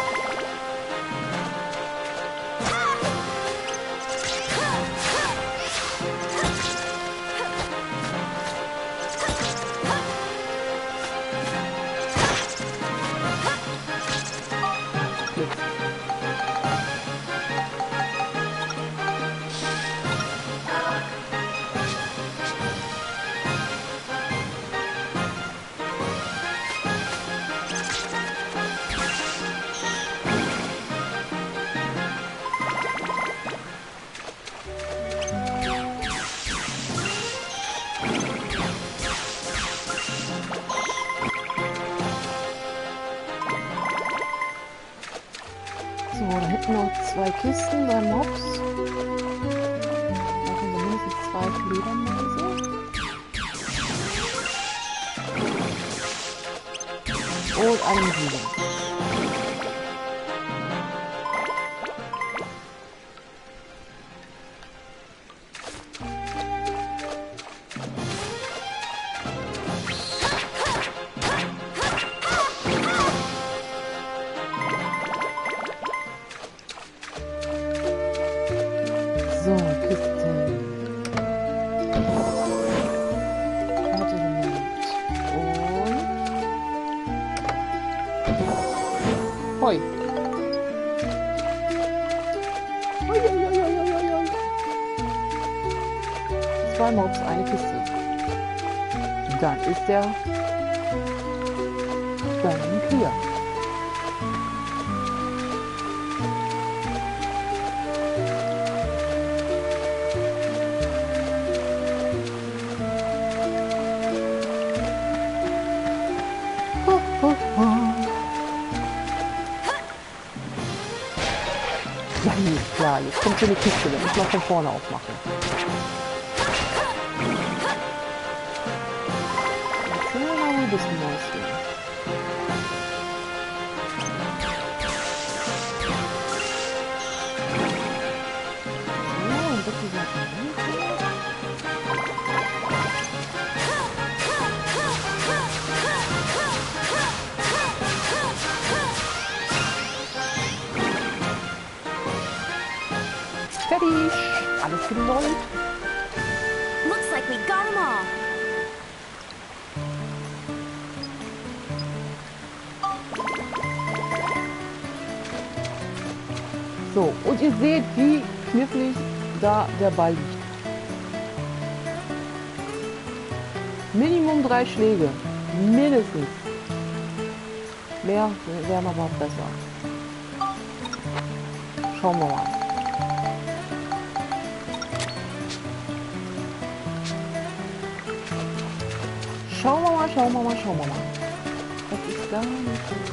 So, da hinten noch zwei Kisten bei Mobs. Da sind mindestens zwei Fledermäuse. Und eine Mühle. So, Kisten. Warte einen Moment. Und... Hoi. Hoi, hoi, hoi, hoi, hoi, hoi. Zwei Mobs, eine Kiste. Dann ist der... Dann clear. Ja, hier, klar, jetzt kommt so eine Kiste, da muss man von vorne aufmachen. Jetzt sind wir noch ein bisschen Mäuschen. So, und das ist noch fertig! Alles geläut. Looks like we got them all. So, und ihr seht, wie knifflig da der Ball liegt. Minimum drei Schläge. Mindestens. Mehr wären aber auch besser. Schauen wir mal. Schauen wir mal, schauen wir mal, schauen wir mal. Das ist gar nicht so.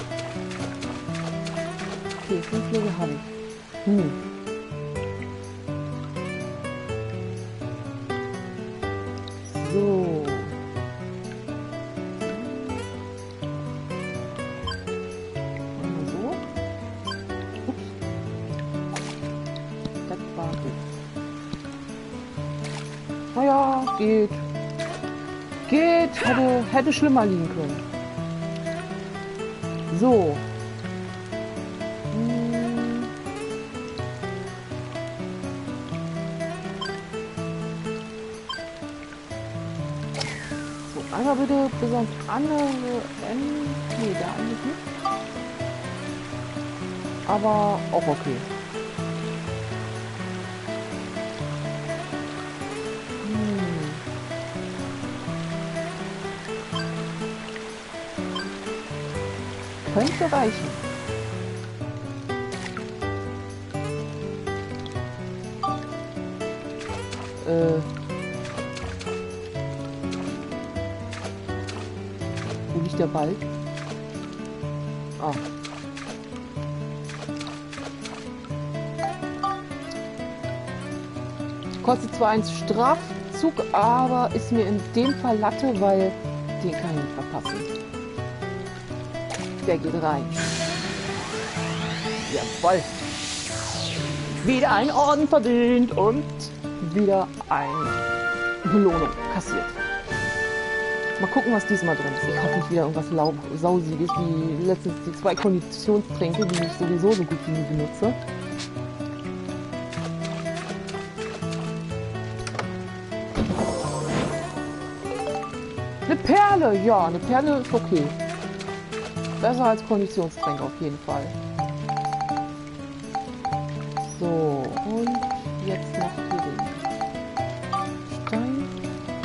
Okay, fünf Schläge habe ich. Hm. So. Machen wir so. Ups. Das war gut. Naja, geht. Geht, hätte, hätte schlimmer liegen können. So. Hm. So, einmal bitte bis ans andere Ende. Nee, da eigentlich nicht. Aber auch okay. Könnte reichen. Äh. Wo liegt der Ball? Ah. Kostet zwar einen Strafzug, aber ist mir in dem Fall Latte, weil den kann ich nicht verpassen. Der geht rein. Jawohl. Wieder ein Orden verdient und wieder ein Belohnung kassiert. Mal gucken, was diesmal drin ist. Ich hoffe nicht wieder irgendwas Lau Sausiges, wie letztens die zwei Konditionstränke, die ich sowieso so gut wie nie benutze. Eine Perle, ja, eine Perle ist okay. Besser als Konditionstränke auf jeden Fall. So, und jetzt noch hier den Stein.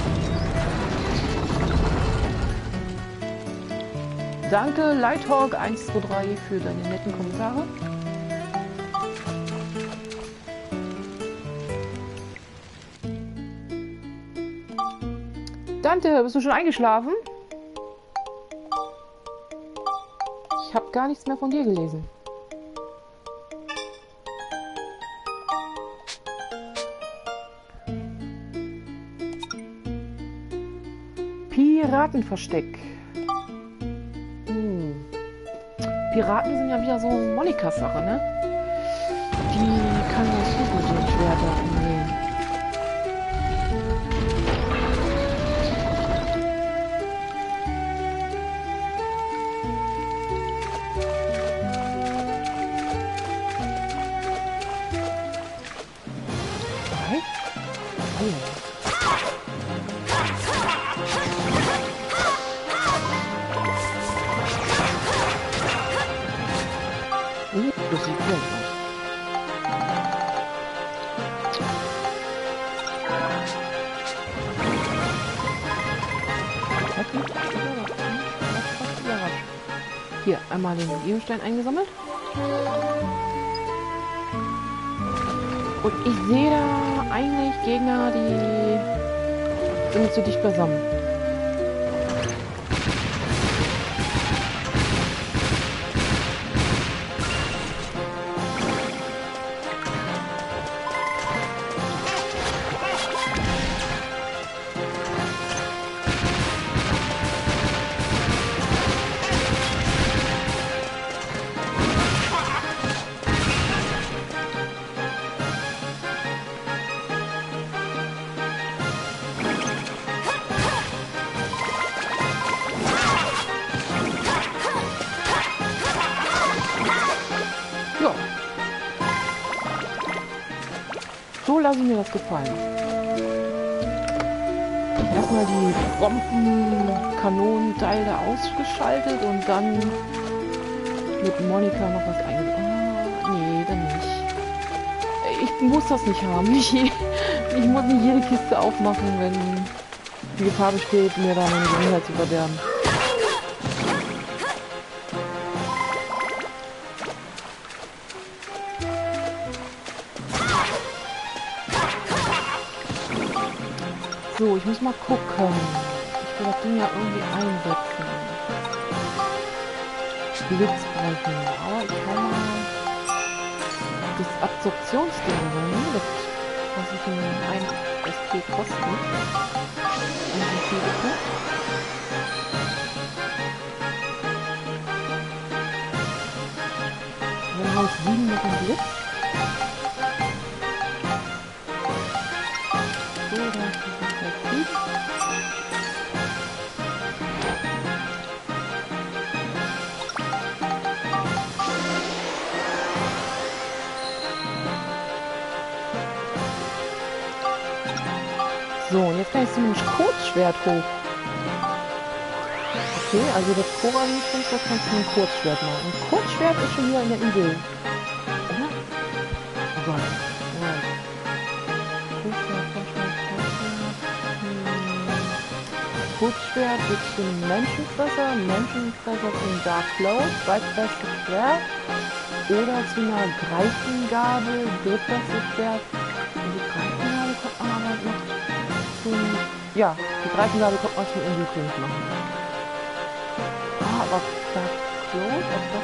Danke, Lighthawk eins zwei drei für deine netten Kommentare. Dante, bist du schon eingeschlafen? Ich habe gar nichts mehr von dir gelesen. Piratenversteck. Hm. Piraten sind ja wieder so Monikas Sache, ne? Die kann das gut mit den Schwertern umgehen. Das sieht gut aus. Hier, einmal den Gegenstein eingesammelt. Und ich sehe da eigentlich Gegner, die sind zu dicht beisammen. So lasse ich mir das gefallen. Erstmal die Bombenkanonenteil da ausgeschaltet und dann mit Monika noch was eingebaut. Oh, nee, dann nicht. Ich muss das nicht haben. Ich, ich muss nicht jede Kiste aufmachen, wenn die Gefahr besteht, mir da meine Gesundheit zu verderben. So, ich muss mal gucken. Ich will das Ding ja irgendwie einsetzen. Blitz brauche ich noch. Aber ich schau mal das Absorptionsding rein. Das, was ich in ein S P kosten. ein S P bitte. Dann habe ich sieben mit dem Blitz. So, dann ist das gleich gut. So, und jetzt kann ich zumindest Kurzschwert hoch. Okay, also das Koran-Fenster kannst du mit einem Kurzschwert machen. Und Kurzschwert ist schon wieder in der Idee. Oder? Oh Gott. Nein. Kurzschwert, Kurzschwert, Kurzschwert. Hm. Kurzschwert wird zum Menschenfresser, Menschenfresser zum Dark Cloud, zweitbestes Schwert. Oder zu einer Greifengabel, drittbestes Schwert. Und die Greifengabel kommt man aber noch zum... Ja, die Greifengabel kommt man zum Inselkönig machen. Ah, aber Dark Cloud, ob das...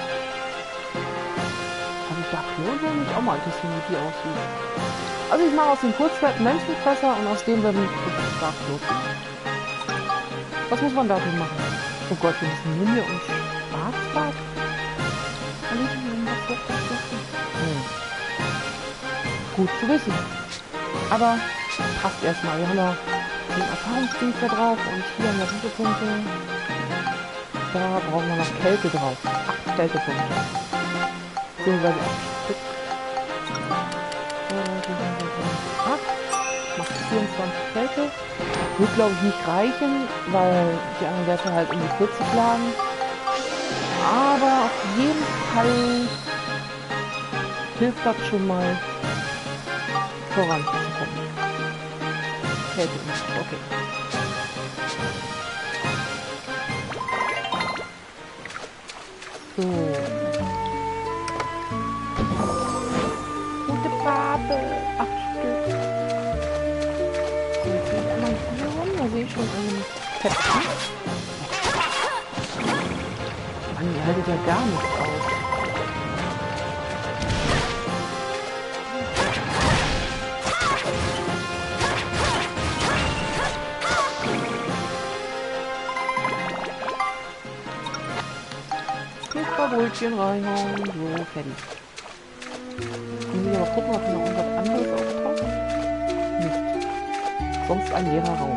Also Dark Cloud würde mich auch mal interessieren, wie die aussieht. Also ich mache aus dem Kurzschwert Menschenfresser und aus dem werden wir Dark Cloud machen. Was muss man dafür machen? Oh Gott, wir müssen Mumie und Schwarzbart erledigen, um das hochzusetzen. Hm. Gut zu wissen. Aber passt erstmal. Wir haben ja zehn Erfahrungspunkte da drauf und hier haben wir wie viele Punkte? Da brauchen wir noch Kälte drauf. acht Kältepunkte. Beziehungsweise acht Stück. acht macht vierundzwanzig Kälte. Wird glaube ich nicht reichen, weil die anderen Werte halt um die vierzig lagen. Aber auf jeden Fall hilft das schon mal voranzukommen. Kälte nicht, okay. So. Gute Farbe. Acht Stück. So, jetzt sind wir mal hier rum. Da sehe ich schon einen Käppchen. Mann, die haltet ja gar nichts aus. Brötchen reinhauen, so, fertig. Muss ich aber gucken, ob noch irgendwas anderes auftaucht. Nicht. Sonst ein leerer Raum.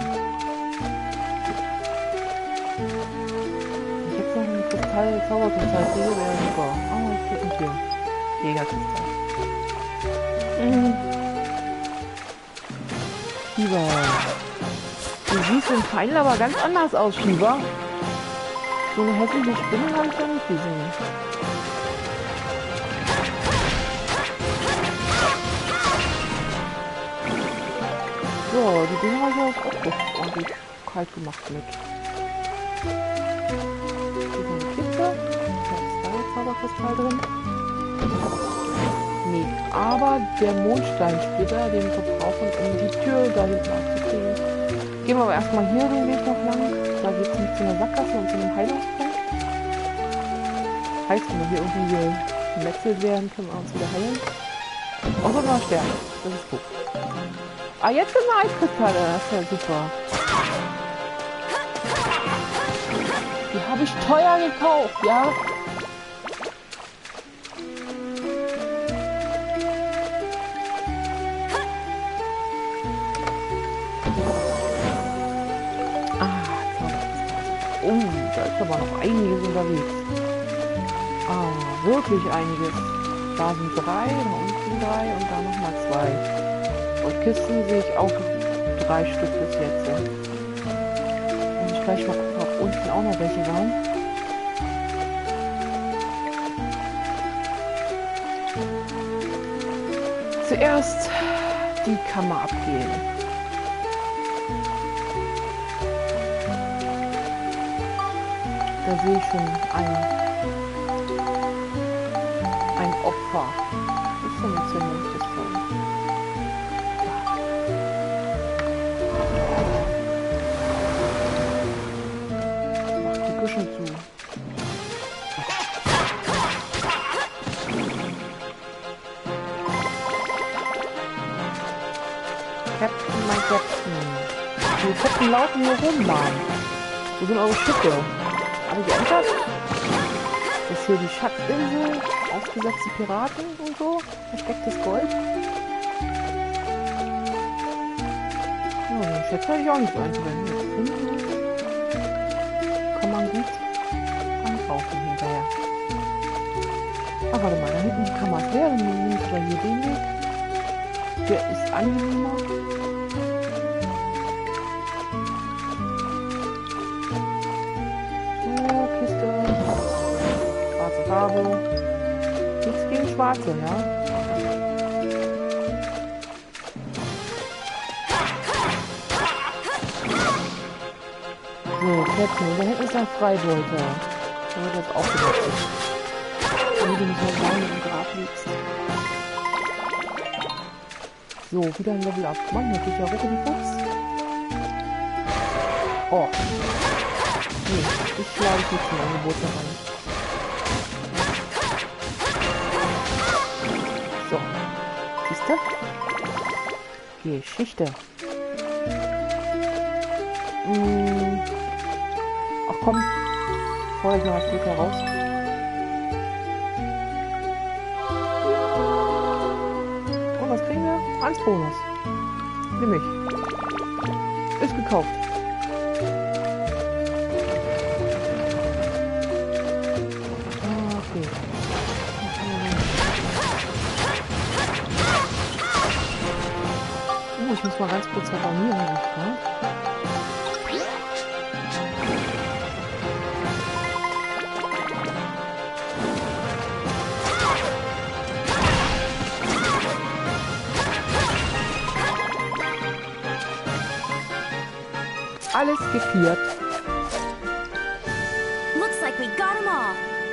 Ich hätte noch einen Kristall, Zauberkristall, der wäre super. Ah, ich krieg nicht hier. Jägerkristall. Mhm. Shiva. Du siehst im Pfeil aber ganz anders aus, Shiva. So eine hässliche Spinne habe ich ja nicht gesehen. So, die Dinger habe ich auch recht ordentlich kalt gemacht mit. Hier ist eine Kiste. Da ist da ein Zauberkristall drin. Nee, aber der Mondsteinsplitter, den wir brauchen, um die Tür da hinten aufzukriegen. Gehen wir aber erstmal hier den Weg noch lang. Da geht es nicht zu einer Sackgasse und zu einem Heilungspunkt. Heißt, wenn wir hier irgendwie gemetzelt werden, können wir uns wieder heilen. Außer wir sterben. Das ist gut. Ah, jetzt sind wir Eiskristalle. Das ist ja super. Die habe ich teuer gekauft, ja? Oh, da ist aber noch einiges unterwegs. Ah, wirklich einiges. Da sind drei, da unten drei und da nochmal zwei. Und Kisten sehe ich auch drei Stück bis jetzt. Und ich gleich mal gucken, ob unten auch noch welche waren. Zuerst die Kammer abgehen. Da sehe ich schon ein, ein Opfer. Das ist so eine Zündungspistole. Macht die Büsche zu. Captain, mein Captain. Die Captain laufen hier rum, Mann. Wo sind eure Schiffe? Habe ich entdeckt? Das ist hier die Schatzinsel, ausgesetzte Piraten und so, verstecktes Gold. Ja, den Schatz habe ich auch nicht so einzuwenden. Kann man gut ankaufen hinterher. Ach, warte mal, da hinten kann man es her, dann nehmen wir hier den Weg. Der ist angenehmer. Farbe. Nichts gegen Schwarze, ja? So, Captain, da hinten ist ein Freibeuter. Da wird jetzt aufgewechselt. Damit du nicht mehr lange im Grab liegst. So, wieder ein Level up. Mann, da geht ja rucke die Fuchs. Oh. Nee, ich glaube, ich nicht zum Angebot heran. So, siehst du? Geschichte. Hm. Ach komm, fordere ich noch das Glück heraus. Und was kriegen wir? Als Bonus. Nimm ich. Ist gekauft. Ah, okay. Oh, ich muss mal ganz kurz reparieren. Ne? Alles geklärt. Looks like we got them all.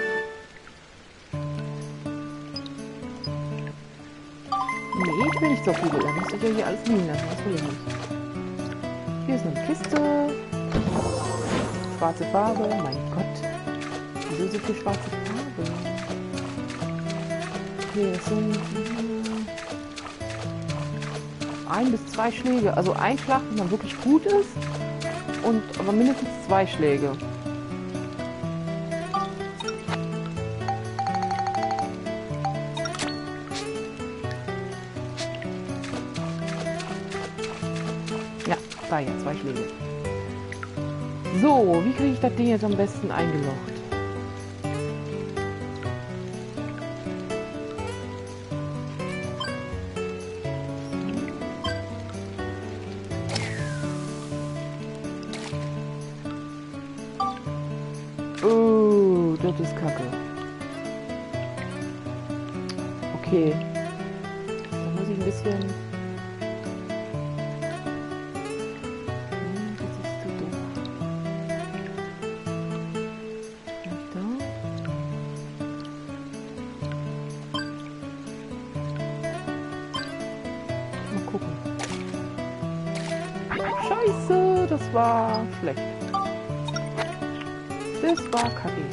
Nee, ich will nicht so viel beirren. Das ist ja hier alles liegen lassen. Das will ich nicht. Hier ist eine Kiste. Schwarze Farbe. Mein Gott. Wieso so viel schwarze Farbe? Okay, das sind ein bis zwei Schläge. Also ein Schlag, wenn man wirklich gut ist. Und aber mindestens zwei Schläge. Ja, da ja, zwei Schläge. So, wie kriege ich das Ding jetzt am besten eingelocht? Oh, das ist kacke. Okay. Da muss ich ein bisschen... Hm, das ist zu doof. Vielleicht da? Mal gucken. Scheiße, das war schlecht. Das war kacke.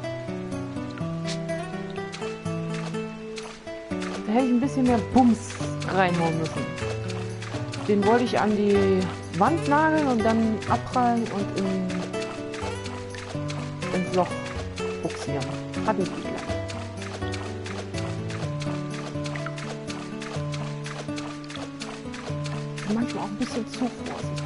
Da hätte ich ein bisschen mehr Bums reinhauen müssen. Den wollte ich an die Wand nageln und dann abprallen und in, ins Loch buxieren. Hat nicht geklappt. Ich bin manchmal auch ein bisschen zu vorsichtig.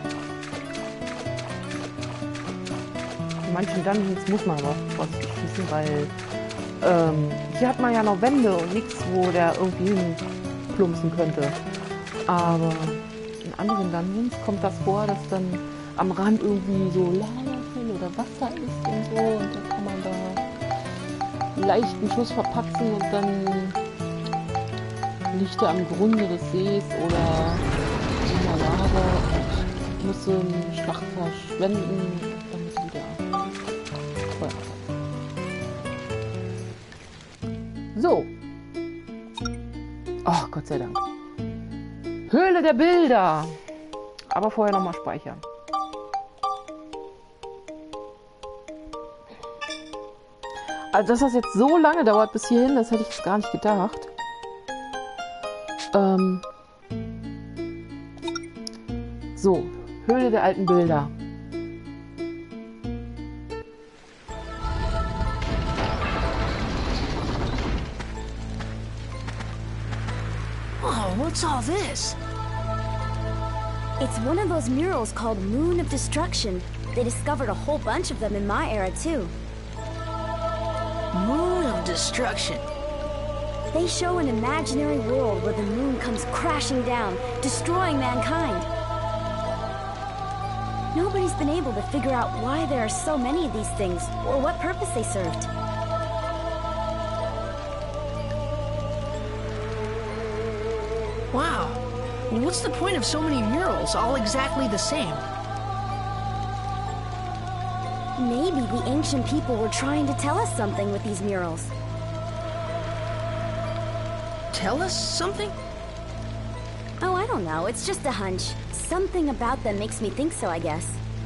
In manchen Dungeons muss man aber vorsichtig schießen, weil ähm, hier hat man ja noch Wände und nichts, wo der irgendwie hinplumpsen könnte. Aber in anderen Dungeons kommt das vor, dass dann am Rand irgendwie so Lava oder Wasser ist und so. Und dann kann man da leichten Schuss verpatzen und dann liegt er am Grunde des Sees oder in der Lava und muss einen Schlag verschwenden, damit wieder Feuer hat. So. Oh, Gott sei Dank. Höhle der Bilder. Aber vorher nochmal speichern. Also, dass das jetzt so lange dauert bis hierhin, das hätte ich jetzt gar nicht gedacht. Ähm. So. Höhle der alten Bilder. Oh, what's all this? It's one of those murals called Moon of Destruction. They discovered a whole bunch of them in my era, too. Moon of Destruction. They show an imaginary world where the moon comes crashing down, destroying mankind. Nobody's been able to figure out why there are so many of these things, or what purpose they served. Wow. What's the point of so many murals, all exactly the same? Maybe the ancient people were trying to tell us something with these murals. Tell us something? Oh, I don't know. It's just a hunch. Something about them makes me think so, I guess.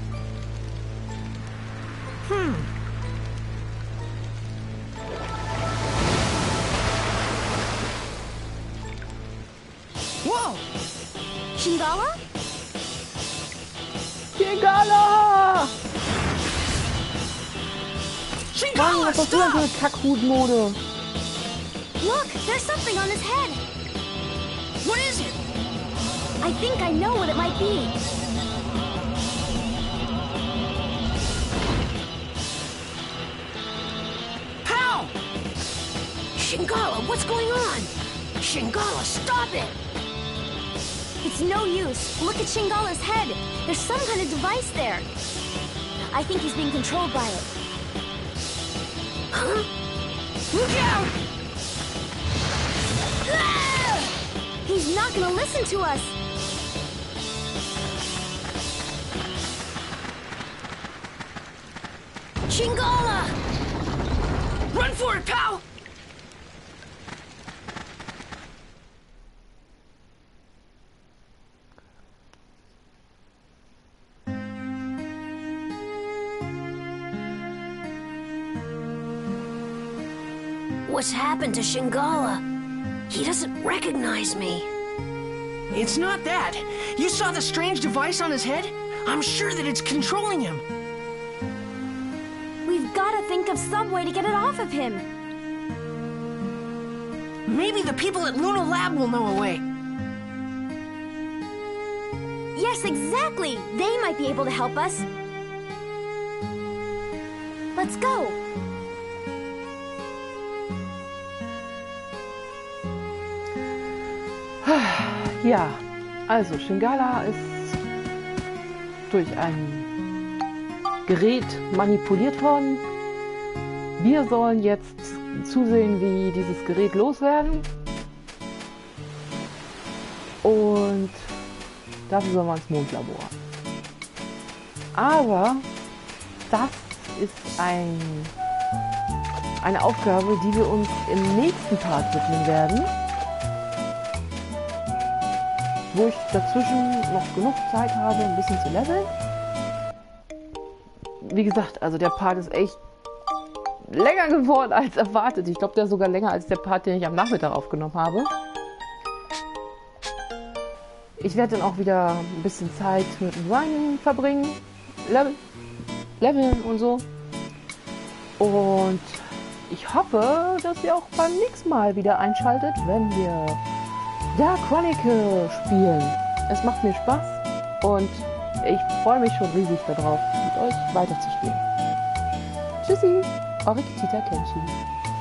Hmm. Whoa! Shingala? Shingala! Mann, Shingala, was ist das für eine stop! Kackhutmode? Look, there's something on his head. What is it? I think I know what it might be. Shingala, what's going on? Shingala, stop it! It's no use. Look at Shingala's head. There's some kind of device there. I think he's being controlled by it. Huh? Look out! Ah! He's not gonna listen to us. Shingala! Run for it, pal! What's happened to Shingala? He doesn't recognize me. It's not that. You saw the strange device on his head? I'm sure that it's controlling him. We've got to think of some way to get it off of him. Maybe the people at Luna Lab will know a way. Yes, exactly. They might be able to help us. Let's go. Ja, also Shingala ist durch ein Gerät manipuliert worden. Wir sollen jetzt zusehen, wie dieses Gerät loswerden. Und dafür sollen wir ins Mondlabor. Aber das ist ein, eine Aufgabe, die wir uns im nächsten Part widmen werden. Wo ich dazwischen noch genug Zeit habe, ein bisschen zu leveln. Wie gesagt, also der Part ist echt länger geworden als erwartet. Ich glaube, der ist sogar länger als der Part, den ich am Nachmittag aufgenommen habe. Ich werde dann auch wieder ein bisschen Zeit mit dem Grinding verbringen, Level, leveln und so. Und ich hoffe, dass ihr auch beim nächsten Mal wieder einschaltet, wenn wir Dark Chronicle spielen. Es macht mir Spaß und ich freue mich schon riesig darauf, mit euch weiterzuspielen. Tschüssi, eure Kita Kenshi.